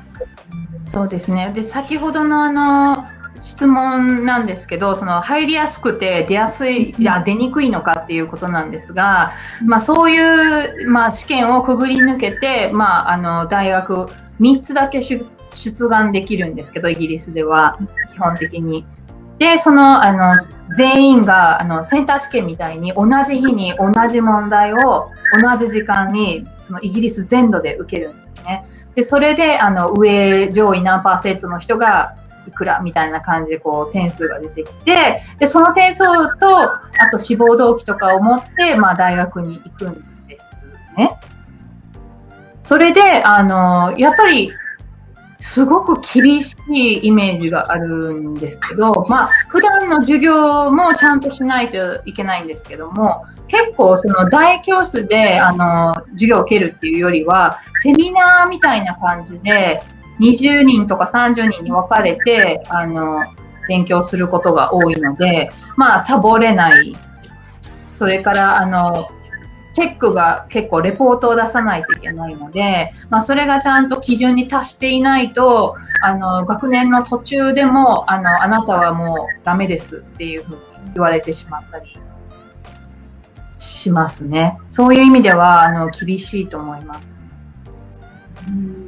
そうですね。で、先ほどのあの、質問なんですけど、その入りやすくて出やすい、いや出にくいのかっていうことなんですが、まあそういう、まあ試験をくぐり抜けて、まああの、大学みっつだけ出、出願できるんですけど、イギリスでは基本的に。で、その、あの、全員が、あの、センター試験みたいに同じ日に同じ問題を同じ時間に、そのイギリス全土で受けるんですね。で、それで、あの、上、上位何パーセントの人がいくらみたいな感じで、こう、点数が出てきて、で、その点数と、あと志望動機とかを持って、まあ、大学に行くんですね。それで、あの、やっぱり、すごく厳しいイメージがあるんですけど、まあ、普段の授業もちゃんとしないといけないんですけども、結構その大教室で、あの、授業を受けるっていうよりは、セミナーみたいな感じで、にじゅうにんとかさんじゅうにんに分かれて、あの、勉強することが多いので、まあ、サボれない。それから、あの、チェックが結構レポートを出さないといけないので、まあそれがちゃんと基準に達していないと、あの、学年の途中でも、あの、あなたはもうダメですっていうふうに言われてしまったりしますね。そういう意味では、あの、厳しいと思います。 うん、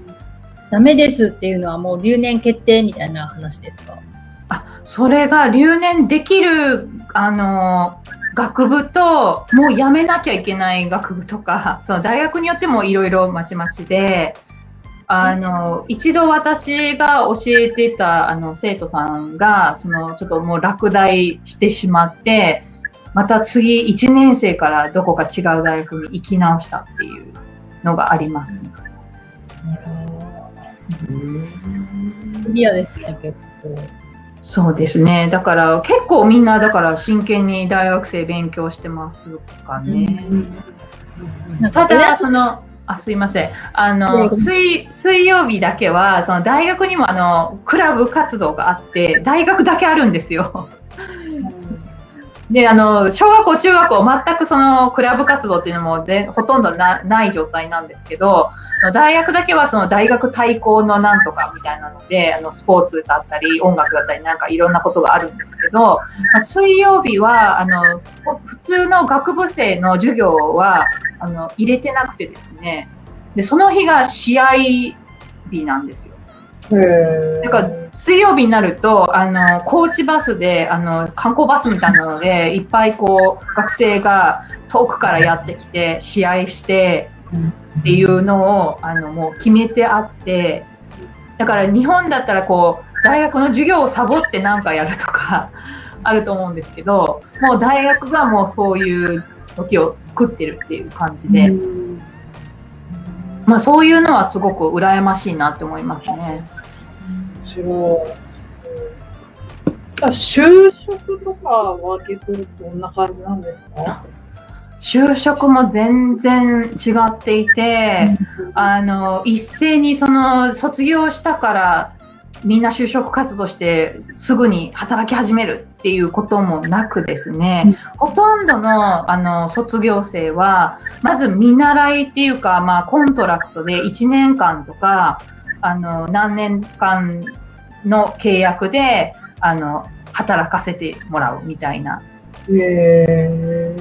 ダメですっていうのはもう留年決定みたいな話ですか？ あ、それが留年できる、あの、学部と、もうやめなきゃいけない学部とか、その大学によってもいろいろまちまちで、あの、一度私が教えてた、あの、生徒さんが、その、ちょっともう落第してしまって、また次いちねん生からどこか違う大学に行き直したっていうのがありますね。 クリアですね、結構。 そうですね。だから結構みんなだから真剣に大学生勉強してますかね。うん、ただそのあすいませんあの水水曜日だけはその大学にもあのクラブ活動があって大学だけあるんですよ。であの小学校中学校全くそのクラブ活動っていうのもでほとんど な, ない状態なんですけど、大学だけはその大学対抗のなんとかみたいなのであのスポーツだったり音楽だったりなんかいろんなことがあるんですけど、水曜日はあの普通の学部生の授業はあの入れてなくてですね、でその日が試合日なんですよ。だから水曜日になるとあの高知バスであの観光バスみたいなのでいっぱいこう学生が遠くからやってきて試合してっていうのをあのもう決めてあって、だから日本だったらこう大学の授業をサボって何かやるとかあると思うんですけど、もう大学がもうそういう時を作ってるっていう感じで、まあそういうのはすごく羨ましいなって思いますね。 面白い。じゃあ就職とかは結構どんな感じなんですか？ 就職も全然違っていて、あの一斉にその卒業したからみんな就職活動してすぐに働き始めるっていうこともなくですね、ほとんどのあの卒業生はまず見習いっていうか、まあ、コントラクトでいちねんかんとかあの何年間の契約であの働かせてもらうみたいな。 へー。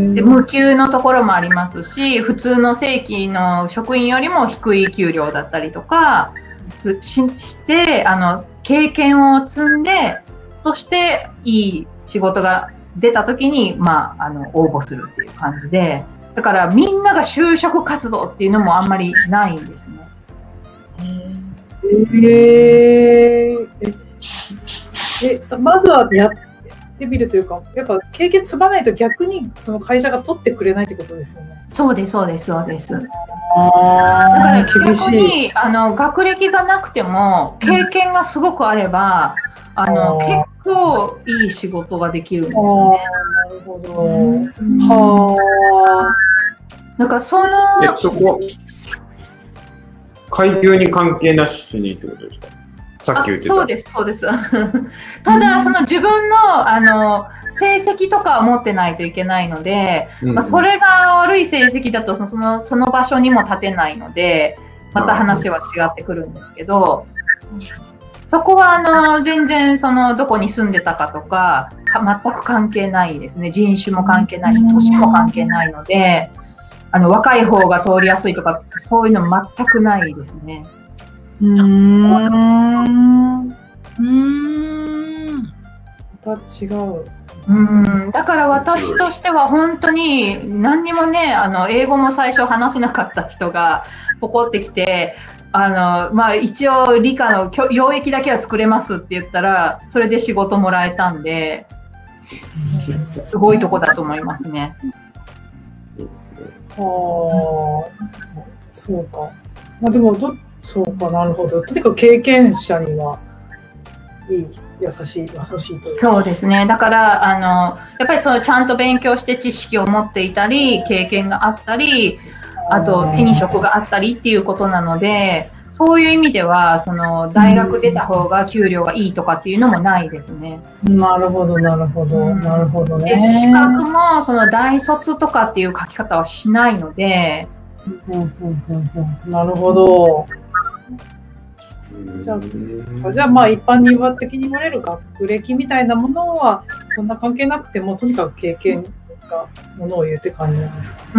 で無給のところもありますし、普通の正規の職員よりも低い給料だったりとかしして、あの経験を積んで、そしていい仕事が出た時に、まあ、あの応募するっていう感じで、だからみんなが就職活動っていうのもあんまりないんですね。 えー、ええまずはやってみるというか、やっぱ経験積まないと逆にその会社が取ってくれないってことですよね。 そうですそうですそうです。 あだから逆にあの学歴がなくても経験がすごくあれば、あの結構いい仕事ができるんですよね。 なるほど。はあ。なんかそのそこ階級に関係なしにってことですか？さっき言ってた。 そうですそうです。ただその自分のあの成績とかは持ってないといけないので、うん、まあ、それが悪い成績だとそのその場所にも立てないので、また話は違ってくるんですけど。そこはあの全然そのどこに住んでたかとか、か全く関係ないですね。人種も関係ないし、年も関係ないので、あの若い方が通りやすいとかそういうの全くないですね。 うーん。うーん。また違う。 うん。だから私としては本当に何にもね、あの英語も最初話せなかった人がポコってきて。あのまあ、一応理科の溶液だけは作れますって言ったらそれで仕事もらえたんで、すごいとこだと思いますね。 いいですね。 ああ、そうか。まあでもどそうか、なるほど。とにかく経験者にはいい、優しい優しいという。 そうですね。だからあのやっぱりそのちゃんと勉強して知識を持っていたり経験があったり。あと手に職があったりっていうことなので、そういう意味ではその大学出た方が給料がいいとかっていうのもないですね。 なるほどなるほど、うん、なるほどね。 で資格もその大卒とかっていう書き方はしないので、 うんうんうんうん、なるほど。じゃあ、じゃあまあ一般に一般的に言われる学歴みたいなものはそんな関係なくても、とにかく経験がものを言うって感じなんですか？ うん、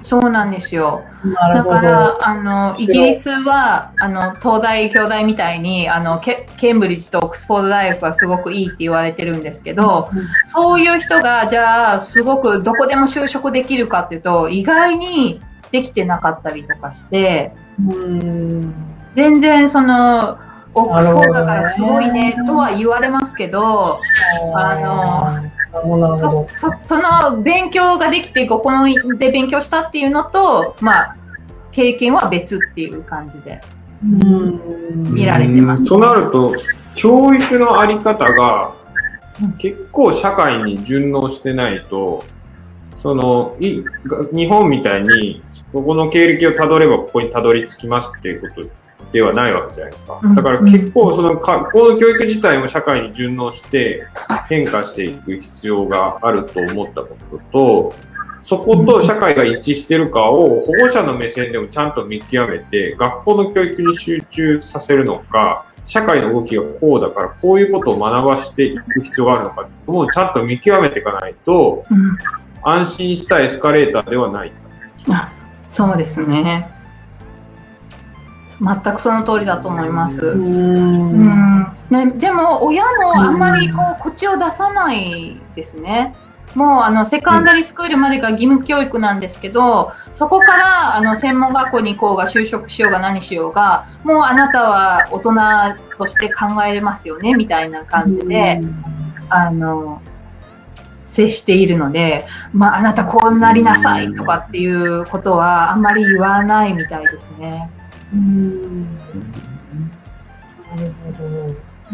そうなんですよ。だからあのイギリスはあの東大京大みたいにあの ケ, ケンブリッジとオックスフォード大学はすごくいいって言われてるんですけど、うん、そういう人がじゃあすごくどこでも就職できるかっていうと意外にできてなかったりとかして、うん、全然そのオックスフォードだからすごいねとは言われますけど、あのそ, そ, その勉強ができてここで勉強したっていうのと、まあ、経験は別っていう感じで見られてます。 となると教育のあり方が結構社会に順応してないと、そのい日本みたいにここの経歴をたどればここにたどり着きますっていうことではないわけじゃないですか。だから結構その学校の教育自体も社会に順応して変化していく必要があると思ったことと、そこと社会が一致してるかを保護者の目線でもちゃんと見極めて、学校の教育に集中させるのか、社会の動きがこうだからこういうことを学ばしていく必要があるのかっていうのをちゃんと見極めていかないと、うん、安心したエスカレーターではない。 あ、そうですね。全くその通りだと思います。うんうんね、でも親もあんまりこう口を出さないですね。もうあのセカンダリースクールまでが義務教育なんですけど、そこからあの専門学校に行こうが就職しようが何しようが、もうあなたは大人として考えれますよねみたいな感じであの接しているので、まあ、あなたこうなりなさいとかっていうことはあんまり言わないみたいですね。うーん、なるほど。うん、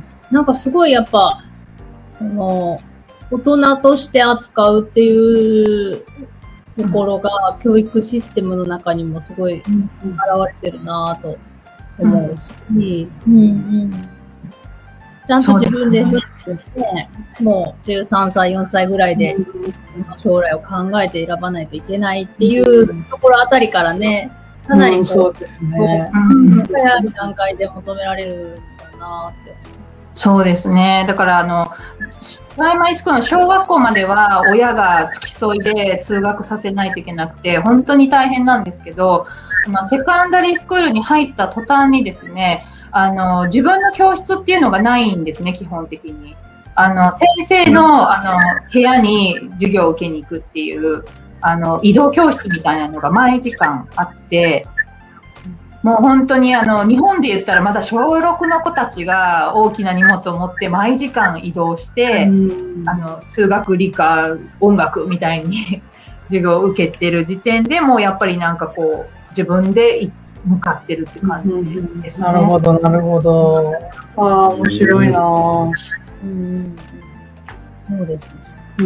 なんかすごいやっぱあの大人として扱うっていうところが、うん、教育システムの中にもすごい現れてるなぁと思うし、うんうんうん、ちゃんと自分でね、もうじゅうさんさい、よんさいぐらいで将来を考えて選ばないといけないっていうところあたりからね、かなり、うん、 そうですね。 早い段階で求められるんだなって。 そうですね。だからあのプライマリースクールの小学校までは親が付き添いで通学させないといけなくて本当に大変なんですけど、あのセカンダリースクールに入った途端にですね、あの自分の教室っていうのがないんですね、基本的に。あの先生の、あの部屋に授業を受けに行くっていうあの移動教室みたいなのが毎時間あって、もう本当にあの日本で言ったらまだ小ろくの子たちが大きな荷物を持って毎時間移動して、あの数学理科音楽みたいに授業を受けてる時点でもうやっぱりなんかこう自分で向かってるって感じですね。 なるほどなるほど。ああ面白いな。 うん、そうですね。 うん、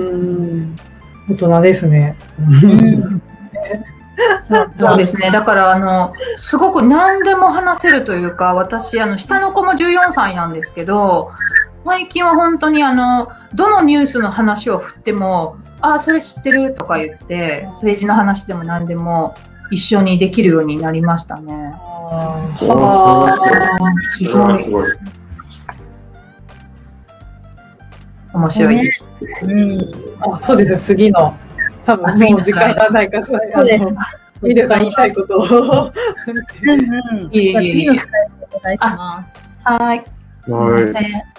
大人ですね。 うんそうですね。だからあのすごく何でも話せるというか、私あの下の子もじゅうよんさいなんですけど、最近は本当にあのどのニュースの話を振っても、あそれ知ってるとか言って政治の話でも何でも一緒にできるようになりましたね。 ああ、すごい。すごい。 面白いです。 うん、あそうです。次の多分もう時間がないかそうです。ミネさん言いたいことを。 うんうん。いえいえ次のスライドお願いします。 はい。すみません。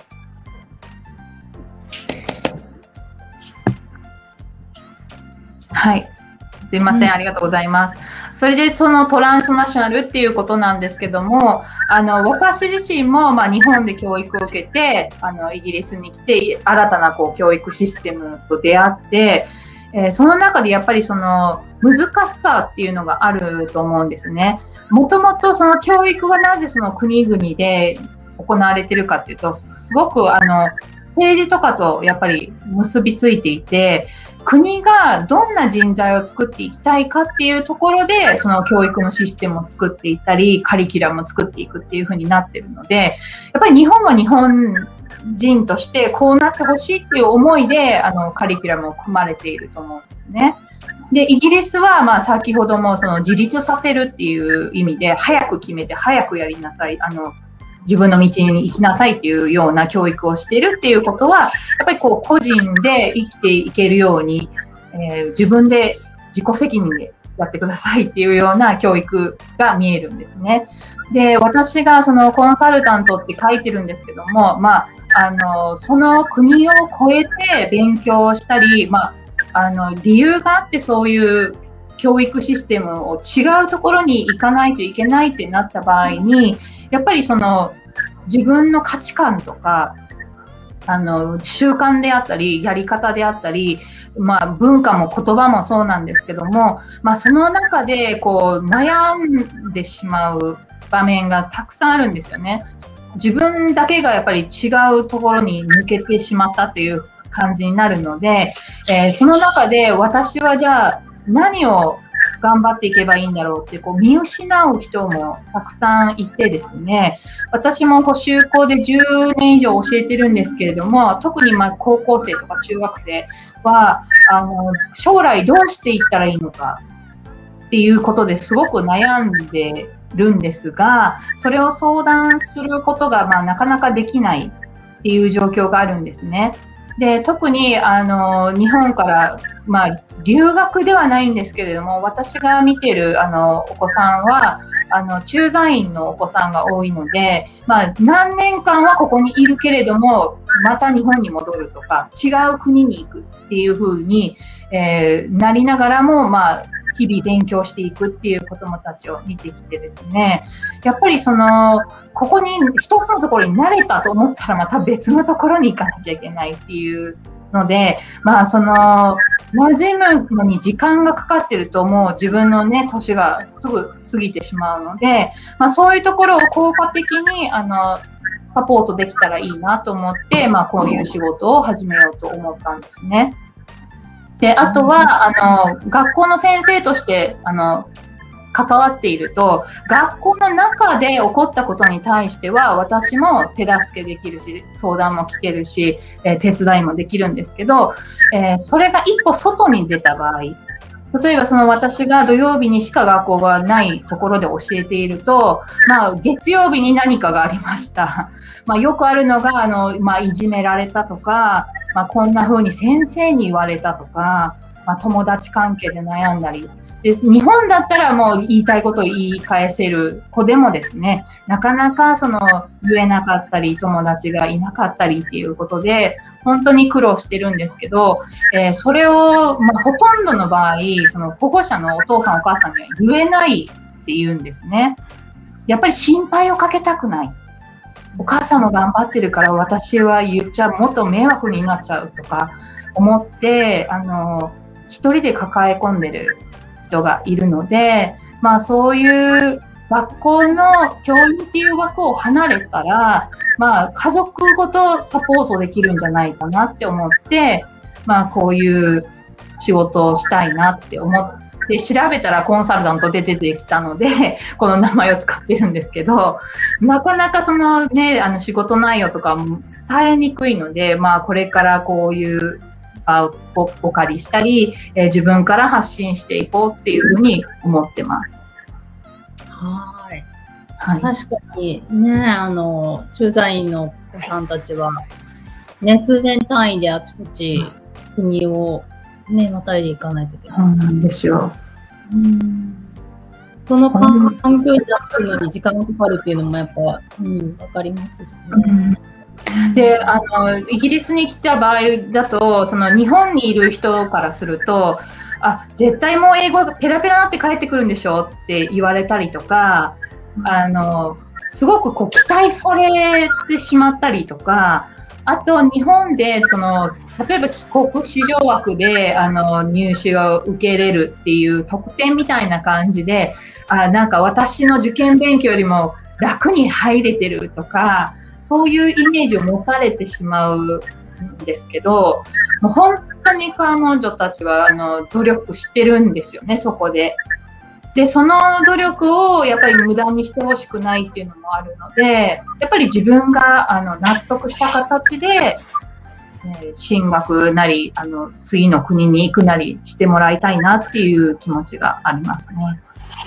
はい。すみません、うん、ありがとうございます。それでそのトランスナショナルっていうことなんですけども、あの私自身もまあ日本で教育を受けて、あのイギリスに来て新たなこう教育システムと出会って、えー、その中でやっぱりその難しさっていうのがあると思うんですね。もともとその教育がなぜその国々で行われているかっていうと、すごくあの政治とかとやっぱり結びついていて、国がどんな人材を作っていきたいかっていうところで、その教育のシステムを作っていったり、カリキュラムを作っていくっていう風になってるので、やっぱり日本は日本人としてこうなってほしいっていう思いで、あのカリキュラムを組まれていると思うんですね。で、イギリスはまあ先ほどもその自立させるっていう意味で、早く決めて早くやりなさい。あの自分の道に行きなさいっていうような教育をしているっていうことは、やっぱりこう個人で生きていけるように、えー、自分で自己責任でやってくださいっていうような教育が見えるんですね。で、私がそのコンサルタントって書いてるんですけども、まあ、あの、その国を超えて勉強したり、まあ、あの、理由があってそういう教育システムを違うところに行かないといけないってなった場合に、やっぱりその自分の価値観とか、あの、習慣であったり、やり方であったり、まあ文化も言葉もそうなんですけども、まあその中でこう悩んでしまう場面がたくさんあるんですよね。自分だけがやっぱり違うところに抜けてしまったっていう感じになるので、えー、その中で私はじゃあ何を頑張っていけばいいんだろうってこう見失う人もたくさんいてですね、私も補習校でじゅうねん以上教えてるんですけれども、特にまあ高校生とか中学生はあの将来どうしていったらいいのかっていうことですごく悩んでるんですが、それを相談することがまあなかなかできないっていう状況があるんですね。で、特にあの日本からまあ留学ではないんですけれども、私が見てるあのお子さんはあの駐在員のお子さんが多いので、まあ何年間はここにいるけれどもまた日本に戻るとか違う国に行くっていう風に、えー、なりながらもまあ日々勉強していくっていう子どもたちを見てきてですね、やっぱりそのここに一つのところに慣れたと思ったらまた別のところに行かなきゃいけないっていうので、まあその馴染むのに時間がかかってるともう自分のね年がすぐ過ぎてしまうので、まあそういうところを効果的にあのサポートできたらいいなと思って、まあこういう仕事を始めようと思ったんですね。で、あとは、あの、学校の先生として、あの、関わっていると、学校の中で起こったことに対しては、私も手助けできるし、相談も聞けるし、えー、手伝いもできるんですけど、えー、それが一歩外に出た場合、例えばその私が土曜日にしか学校がないところで教えていると、まあ月曜日に何かがありました。 まあ、よくあるのが、あの、まあ、いじめられたとか、まあ、こんな風に先生に言われたとか、まあ、友達関係で悩んだり。で、日本だったらもう言いたいことを言い返せる子でもですね、なかなかその言えなかったり、友達がいなかったりっていうことで、本当に苦労してるんですけど、えー、それを、まあ、ほとんどの場合、その保護者のお父さんお母さんには言えないって言うんですね。やっぱり心配をかけたくない。お母さんも頑張ってるから私は言っちゃう、もっと迷惑になっちゃうとか思って、あの、一人で抱え込んでる人がいるので、まあそういう学校の教員っていう枠を離れたら、まあ家族ごとサポートできるんじゃないかなって思って、まあこういう仕事をしたいなって思って調べたらコンサルタントで出てきたので、この名前を使ってるんですけど、なかなかそのね、あの仕事内容とかも伝えにくいので、まあこれからこういう場をお借りしたり、えー、自分から発信していこうっていうふうに思ってます。 はい。 はい。 確かにね、あの、駐在員のお子さんたちは、ね、数年単位であちこち国をね、またいでいかないといけない。 そうなんですよ。 うん。その環境になってるのに時間がかかるっていうのもやっぱ、うん、わかりますしね。うんで、あの、イギリスに来た場合だと、その日本にいる人からすると、あ、絶対もう英語ペラペラなって帰ってくるんでしょって言われたりとか、あの、すごくこう期待されてしまったりとか、あと日本でその、例えば帰国子女枠であの入試を受けれるっていう特典みたいな感じで、あ、なんか私の受験勉強よりも楽に入れてるとか、そういうイメージを持たれてしまうんですけど、もう本当に彼女たちはあの努力してるんですよね、そこで。で、その努力をやっぱり無駄にしてほしくないっていうのもあるので、やっぱり自分があの納得した形で、えー、進学なり、あの、次の国に行くなりしてもらいたいなっていう気持ちがありますね。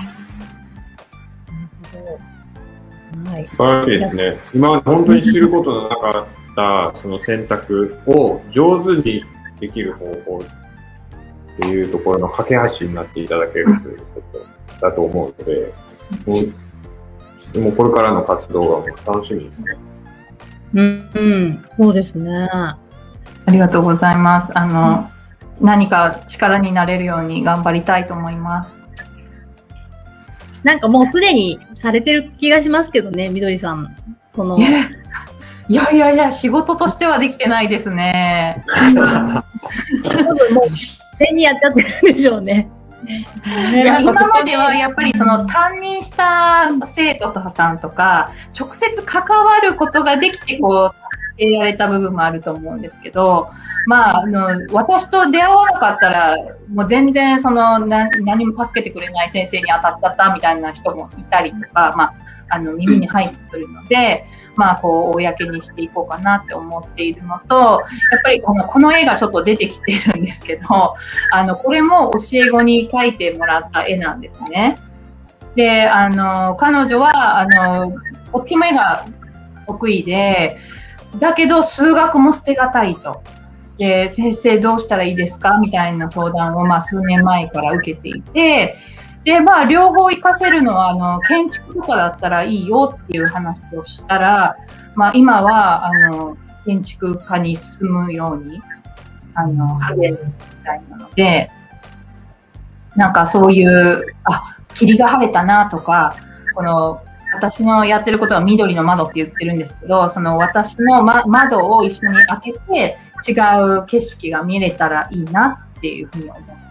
はい、素晴らしいですね。今まで本当に知ることのなかったその選択を上手にできる方法っていうところの架け橋になっていただけるということだと思うので、もう、もうこれからの活動がもう楽しみですね。 うん、うん、そうですね。 ありがとうございます。あの、うん、何か力になれるように頑張りたいと思います。 なんかもうすでにされてる気がしますけどね、みどりさん。その。 いやいやいや、仕事としてはできてないですね。 多分もう、自然にやっちゃってるんでしょうね。 いや、今まではやっぱりその担任した生徒さんとか、直接関わることができて、こう、やられた部分もあると思うんですけど、まあ、あの、私と出会わなかったら、もう全然その、な何も助けてくれない先生に当たったったみたいな人もいたりとか、まあ、あの、耳に入ってくるので、まあ、こう、公にしていこうかなって思っているのと、やっぱりこの、この絵がちょっと出てきてるんですけど、あの、これも教え子に描いてもらった絵なんですね。で、あの、彼女は、あの、とっても絵が得意で、だけど数学も捨てがたいと。で、先生どうしたらいいですかみたいな相談を、まあ、数年前から受けていて、で、まあ、両方活かせるのは、あの、建築とかだったらいいよっていう話をしたら、まあ、今は、あの、建築家に進むように、あの、励むみたいなので、なんかそういう、あ、霧が晴れたなとか、この、私のやってることは緑の窓って言ってるんですけど、その私の、ま、窓を一緒に開けて違う景色が見れたらいいなっていうふうに思ってます。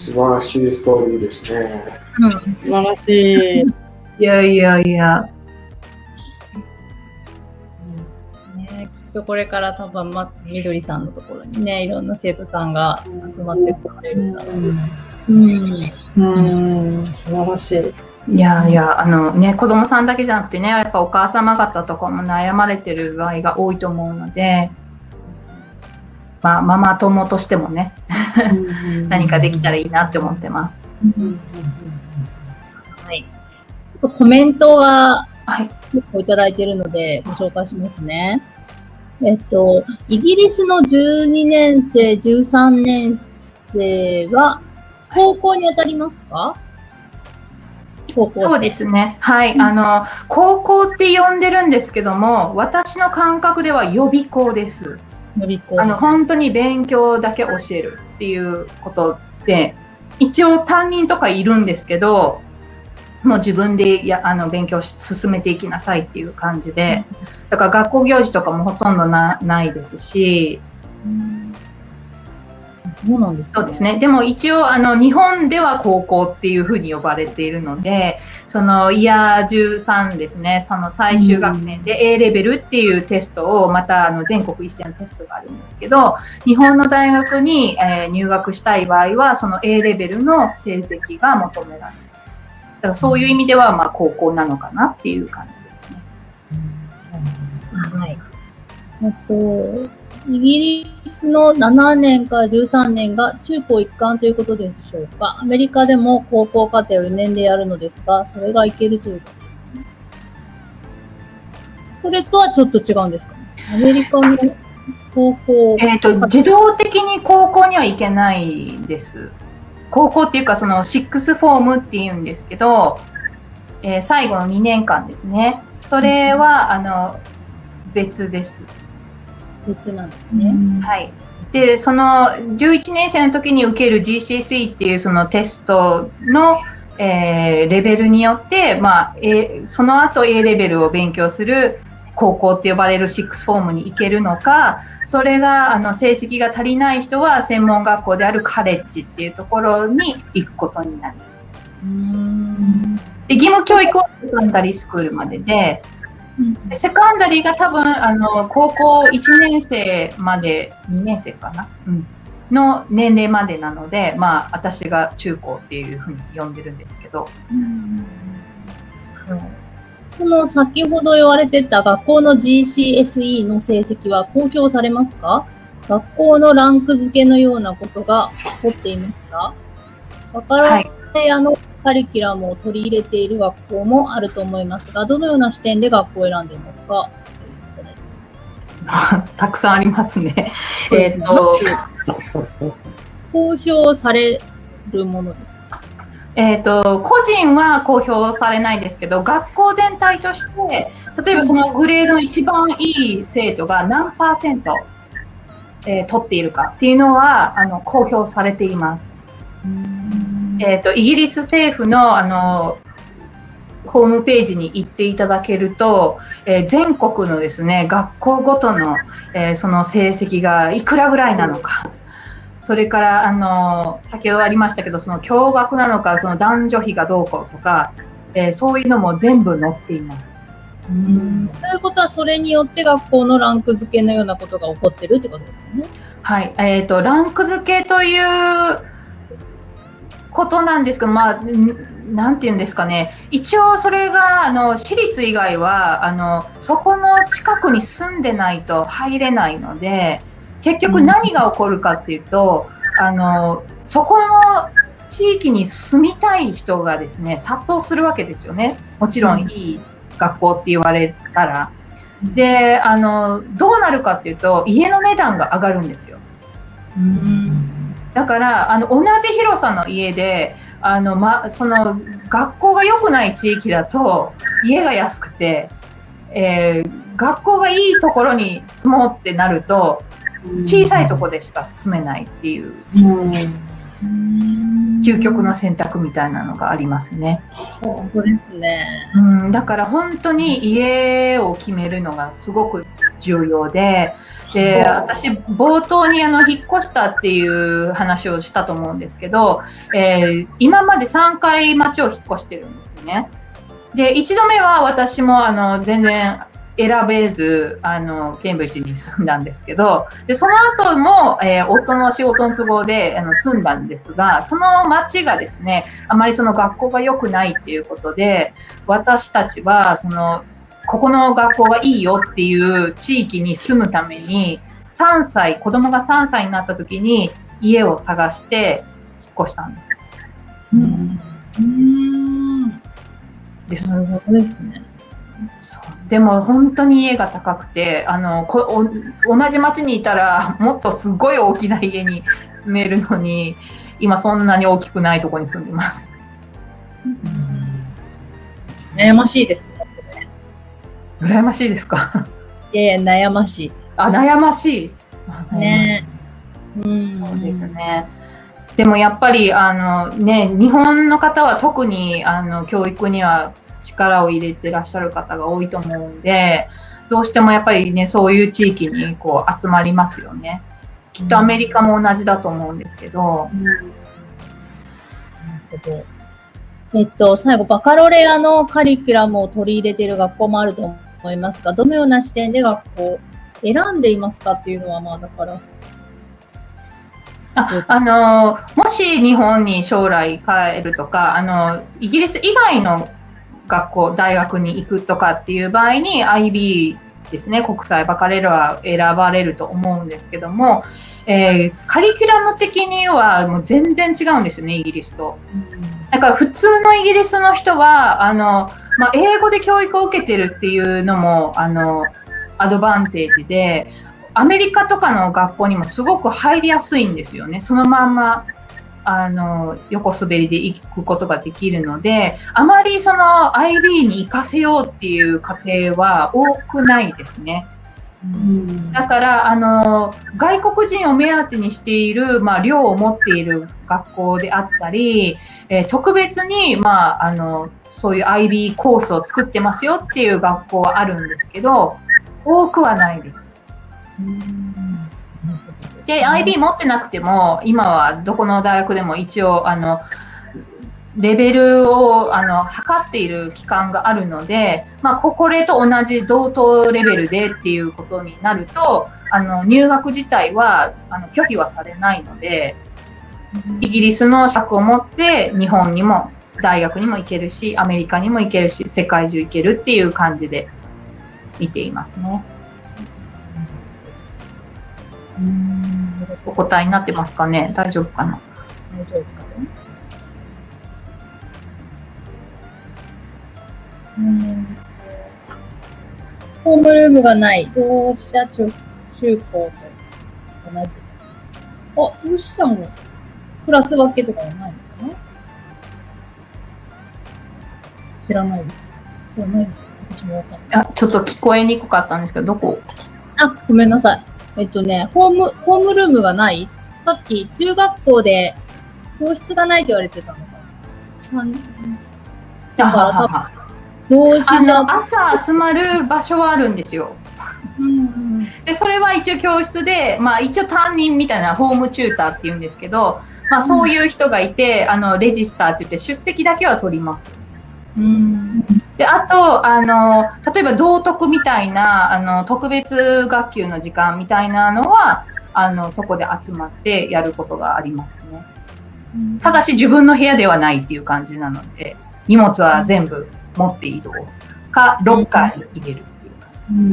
素晴らしいストーリーですね。 うん、素晴らしい。 いやいやいや。 ね、きっとこれから多分、ま、みどりさんのところにね、いろんな生徒さんが集まってこられるんだろう。うんうん、うん、素晴らしい。 いやいや、あのね、子供さんだけじゃなくてね、やっぱお母様方とかも悩まれてる場合が多いと思うので、まあ、ママ友としてもね、何かできたらいいなって思ってます。 はい。 コメントが結構いただいているのでご紹介しますね。えっと、イギリスのじゅうにねん生、じゅうさんねん生は高校に当たりますか？高校そうですね。はい。あの、高校って呼んでるんですけども、私の感覚では予備校です。 予備校。 あの、本当に勉強だけ教えるっていうことで、一応担任とかいるんですけど、もう自分でやあの勉強し進めていきなさいっていう感じで、だから学校行事とかもほとんど な, ないですし、 そうなんですね。 そうですね。でも一応あの日本では高校っていうふうに呼ばれているので、そのイヤーじゅうさんですね、その最終学年で A レベルっていうテストを、またあの全国一斉のテストがあるんですけど、日本の大学に、えー、入学したい場合は、その A レベルの成績が求められます。だからそういう意味では、まあ高校なのかなっていう感じですね。 はい。あと、イギリスのななねんからじゅうさんねんが中高一貫ということでしょうか。アメリカでも高校課程をよねんでやるのですが、それがいけるということですね。それとはちょっと違うんですかね。アメリカの高校。 えっと、自動的に高校には行けないです。高校っていうか、そのシックスフォームって言うんですけど、えー、最後のにねんかんですね。それは、あの、別です。 別なんですね。 はい。で、そのじゅういちねん生の時に受ける ジーシーエスイー っていうそのテストの、えー、レベルによって、まあ、A、その後 A レベルを勉強する高校って呼ばれるシックスフォームに行けるのか、それがあの成績が足りない人は専門学校であるカレッジっていうところに行くことになります。うーんで、義務教育はセカンダリースクールまでで、でセカンダリーが多分あの高校いちねん生までにねん生かな、うん、の年齢までなので、まあ私が中高っていうふうに呼んでるんですけど、うんうん、その先ほど言われてた学校の ジーシーエスイー の成績は公表されますか？学校のランク付けのようなことが起こっていますか？わからない、あのカリキュラムを取り入れている学校もあると思いますが、どのような視点で学校を選んでいますか？ たくさんありますね。えっと、 公表されるものですか？ えっと、個人は公表されないですけど、学校全体として、例えばそのグレードの一番いい生徒が何パーセント、えー、取っているかっていうのは、あの、公表されています。えっと、イギリス政府の、あの、ホームページに行っていただけると、えー、全国のですね、学校ごとの、えー、その成績がいくらぐらいなのか、それから、あの、先ほどありましたけど、その共学なのか、その男女比がどうこうとか、えー、そういうのも全部載っています。 うん、ということは、それによって学校のランク付けのようなことが起こってるってことですよね。 はい。えっと、ランク付けということなんですけど、まあ、なんていうんですかね。一応それが、あの、私立以外は、あの、そこの近くに住んでないと入れないので、結局何が起こるかっていうと、うん、あの、そこの地域に住みたい人がですね、殺到するわけですよね。もちろんいい学校って言われたら。うん、で、あの、どうなるかっていうと、家の値段が上がるんですよ。うんだから、あの、同じ広さの家で、あの、ま、その、学校が良くない地域だと、家が安くて、えー、学校がいいところに住もうってなると、小さいところでしか住めないっていう、究極の選択みたいなのがありますね。 本当ですね。 うん、だから本当に家を決めるのがすごく重要で、で、私、冒頭にあの、引っ越したっていう話をしたと思うんですけど、えー、今までさんかい町を引っ越してるんですね。で、いちどめは私もあの、全然選べず、あの、ケンブリッジに住んだんですけど、で、その後も、えー、夫の仕事の都合であの住んだんですが、その町がですね、あまりその学校が良くないっていうことで、私たちは、その、ここの学校がいいよっていう地域に住むために、さんさい、子供がさんさいになった時に家を探して引っ越したんですよ。うん。うんです。 なるほどですね。 そうでも本当に家が高くて、あのこお同じ町にいたらもっとすごい大きな家に住めるのに、今そんなに大きくないところに住んでます。 悩ましいですね。 羨ましいですか？ いやいや、悩ましい。 あ、悩ましい。あね。 うん、そうですね。でもやっぱりあの、ね、日本の方は特にあの教育には力を入れてらっしゃる方が多いと思うんで、どうしてもやっぱりね、そういう地域にこう集まりますよね。きっとアメリカも同じだと思うんですけど。うん、なるほど。えっと、最後、バカロレアのカリキュラムを取り入れている学校もあると思いますが、どのような視点で学校を選んでいますかっていうのは、まあだから、 あ、あの、もし日本に将来帰るとか、あの、イギリス以外の学校、大学に行くとかっていう場合に アイビー ですね、国際バカレロは選ばれると思うんですけども、えー、カリキュラム的にはもう全然違うんですよね、イギリスと。だから普通のイギリスの人は、あの、まあ、英語で教育を受けてるっていうのも、あの、アドバンテージで、アメリカとかの学校にもすごく入りやすいんですよね。そのまんま、あの、横滑りで行くことができるので、あまりその アイビー に行かせようっていう家庭は多くないですね。うん、だから、あの、外国人を目当てにしている、まあ、寮を持っている学校であったり、えー、特別に、まあ、あの、そういう アイビー コースを作ってますよっていう学校はあるんですけど、多くはないです。で、アイビー 持ってなくても、今はどこの大学でも一応、あの、レベルをあの測っている機関があるので、まあ、これと同じ同等レベルでっていうことになると、あの入学自体はあの拒否はされないので、イギリスの資格を持って日本にも大学にも行けるし、アメリカにも行けるし、世界中行けるっていう感じで見ていますね。うーん、お答えになってますかね？大丈夫かな？ 大丈夫かな？うん、ホームルームがない。同志社中高と同じ。あ、同志社もクラス分けとかはないのかな？知らないです。知らないですよ。私もわかんない。 あ、ちょっと聞こえにくかったんですけど、どこ？ あ、ごめんなさい。えっとね、ホーム、ホームルームがない？さっき中学校で教室がないって言われてたのかな。だから多分。同志社朝集まる場所はあるんですよ。 うんうん、 でそれは一応教室で、まあ、一応担任みたいなホームチューターっていうんですけど、まあ、そういう人がいて、うん、あのレジスターって言って出席だけは取ります。うん、であとあの例えば道徳みたいなあの特別学級の時間みたいなのはあのそこで集まってやることがありますね。うん、ただし自分の部屋ではないっていう感じなので、荷物は全部持って移動かロッカーに入れるっていう感じ。うん、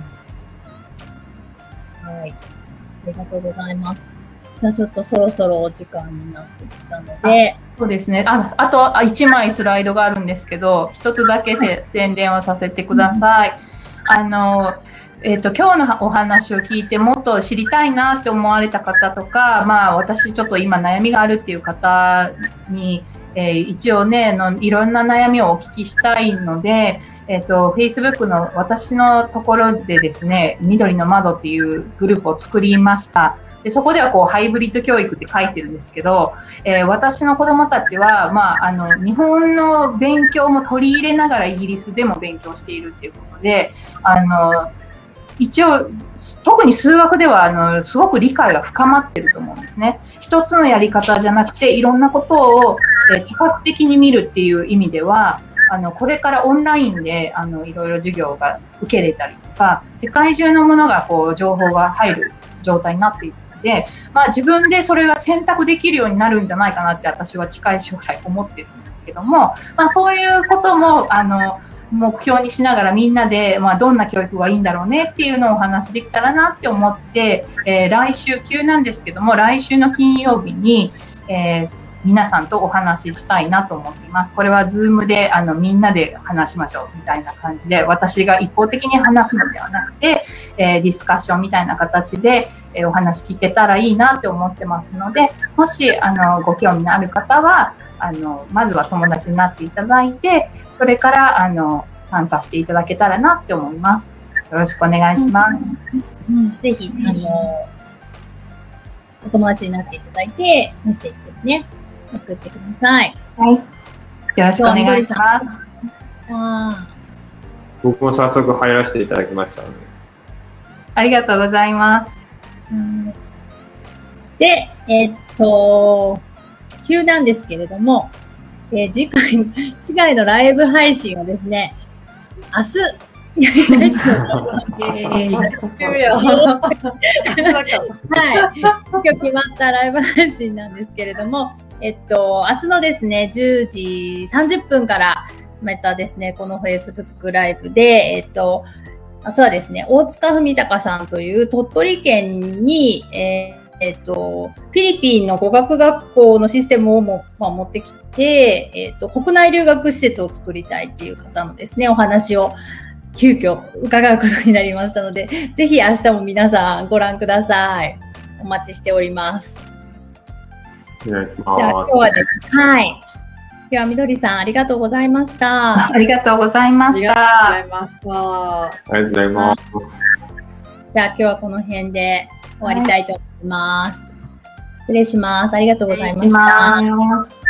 はい、ありがとうございます。じゃあちょっとそろそろお時間になってきたので、 そうですね。あ、あといちまいスライドがあるんですけど、一つだけせ、はい、宣伝をさせてください。うん、あの。えーと、今日のお話を聞いてもっと知りたいなって思われた方とか、まあ、私ちょっと今悩みがあるっていう方に、えー、一応ねのいろんな悩みをお聞きしたいので、えーと、Facebook の私のところでですね、緑の窓っていうグループを作りました。でそこではこうハイブリッド教育って書いてるんですけど、えー、私の子どもたちは、まあ、あの日本の勉強も取り入れながらイギリスでも勉強しているっていうことで、あの一応特に数学ではあのすごく理解が深まってると思うんですね。一つのやり方じゃなくていろんなことを、えー、多角的に見るっていう意味では、あのこれからオンラインであのいろいろ授業が受けれたりとか、世界中のものがこう情報が入る状態になっているので、まあ、自分でそれが選択できるようになるんじゃないかなって私は近い将来思ってるんですけども、まあ、そういうこともあの目標にしながらみんなで、まあ、どんな教育がいいんだろうねっていうのをお話しできたらなって思って、えー、来週急なんですけども来週の金曜日に、えー皆さんとお話ししたいなと思っています。これは Zoom であのみんなで話しましょうみたいな感じで、私が一方的に話すのではなくて、えー、ディスカッションみたいな形で、えー、お話聞けたらいいなって思ってますので、もしあのご興味のある方はあのまずは友達になっていただいて、それからあの参加していただけたらなって思います。よろしくお願いします。 うんうん、ぜひあのお友達になっていただいて、メッセージですね、送ってください。 はい。よろしくお願いします。 あ僕も早速入らせていただきましたので。 ありがとうございます。 うん、で、えー、っと、急なんですけれども、えー、次回、次回のライブ配信をですね、明日、やりたいと思います。はい。今日決まったライブ配信なんですけれども、えっと、明日のですね、じゅうじさんじゅっぷんから、またですね、この Facebook ライブで、えっと、明日はですね、大塚文隆さんという鳥取県に、えーえっと、フィリピンの語学学校のシステムをも、まあ、持ってきて、えっと、国内留学施設を作りたいっていう方のですね、お話を急遽伺うことになりましたので、ぜひ明日も皆さんご覧ください。お待ちしております。 お願いします。 じゃあ今日はですね、はい。では、みどりさん、ありがとうございました。 ありがとうございました。 ありがとうございました。 ありがとうございます。 じゃあ今日はこの辺で終わりたいと思います。はい、失礼します。ありがとうございました。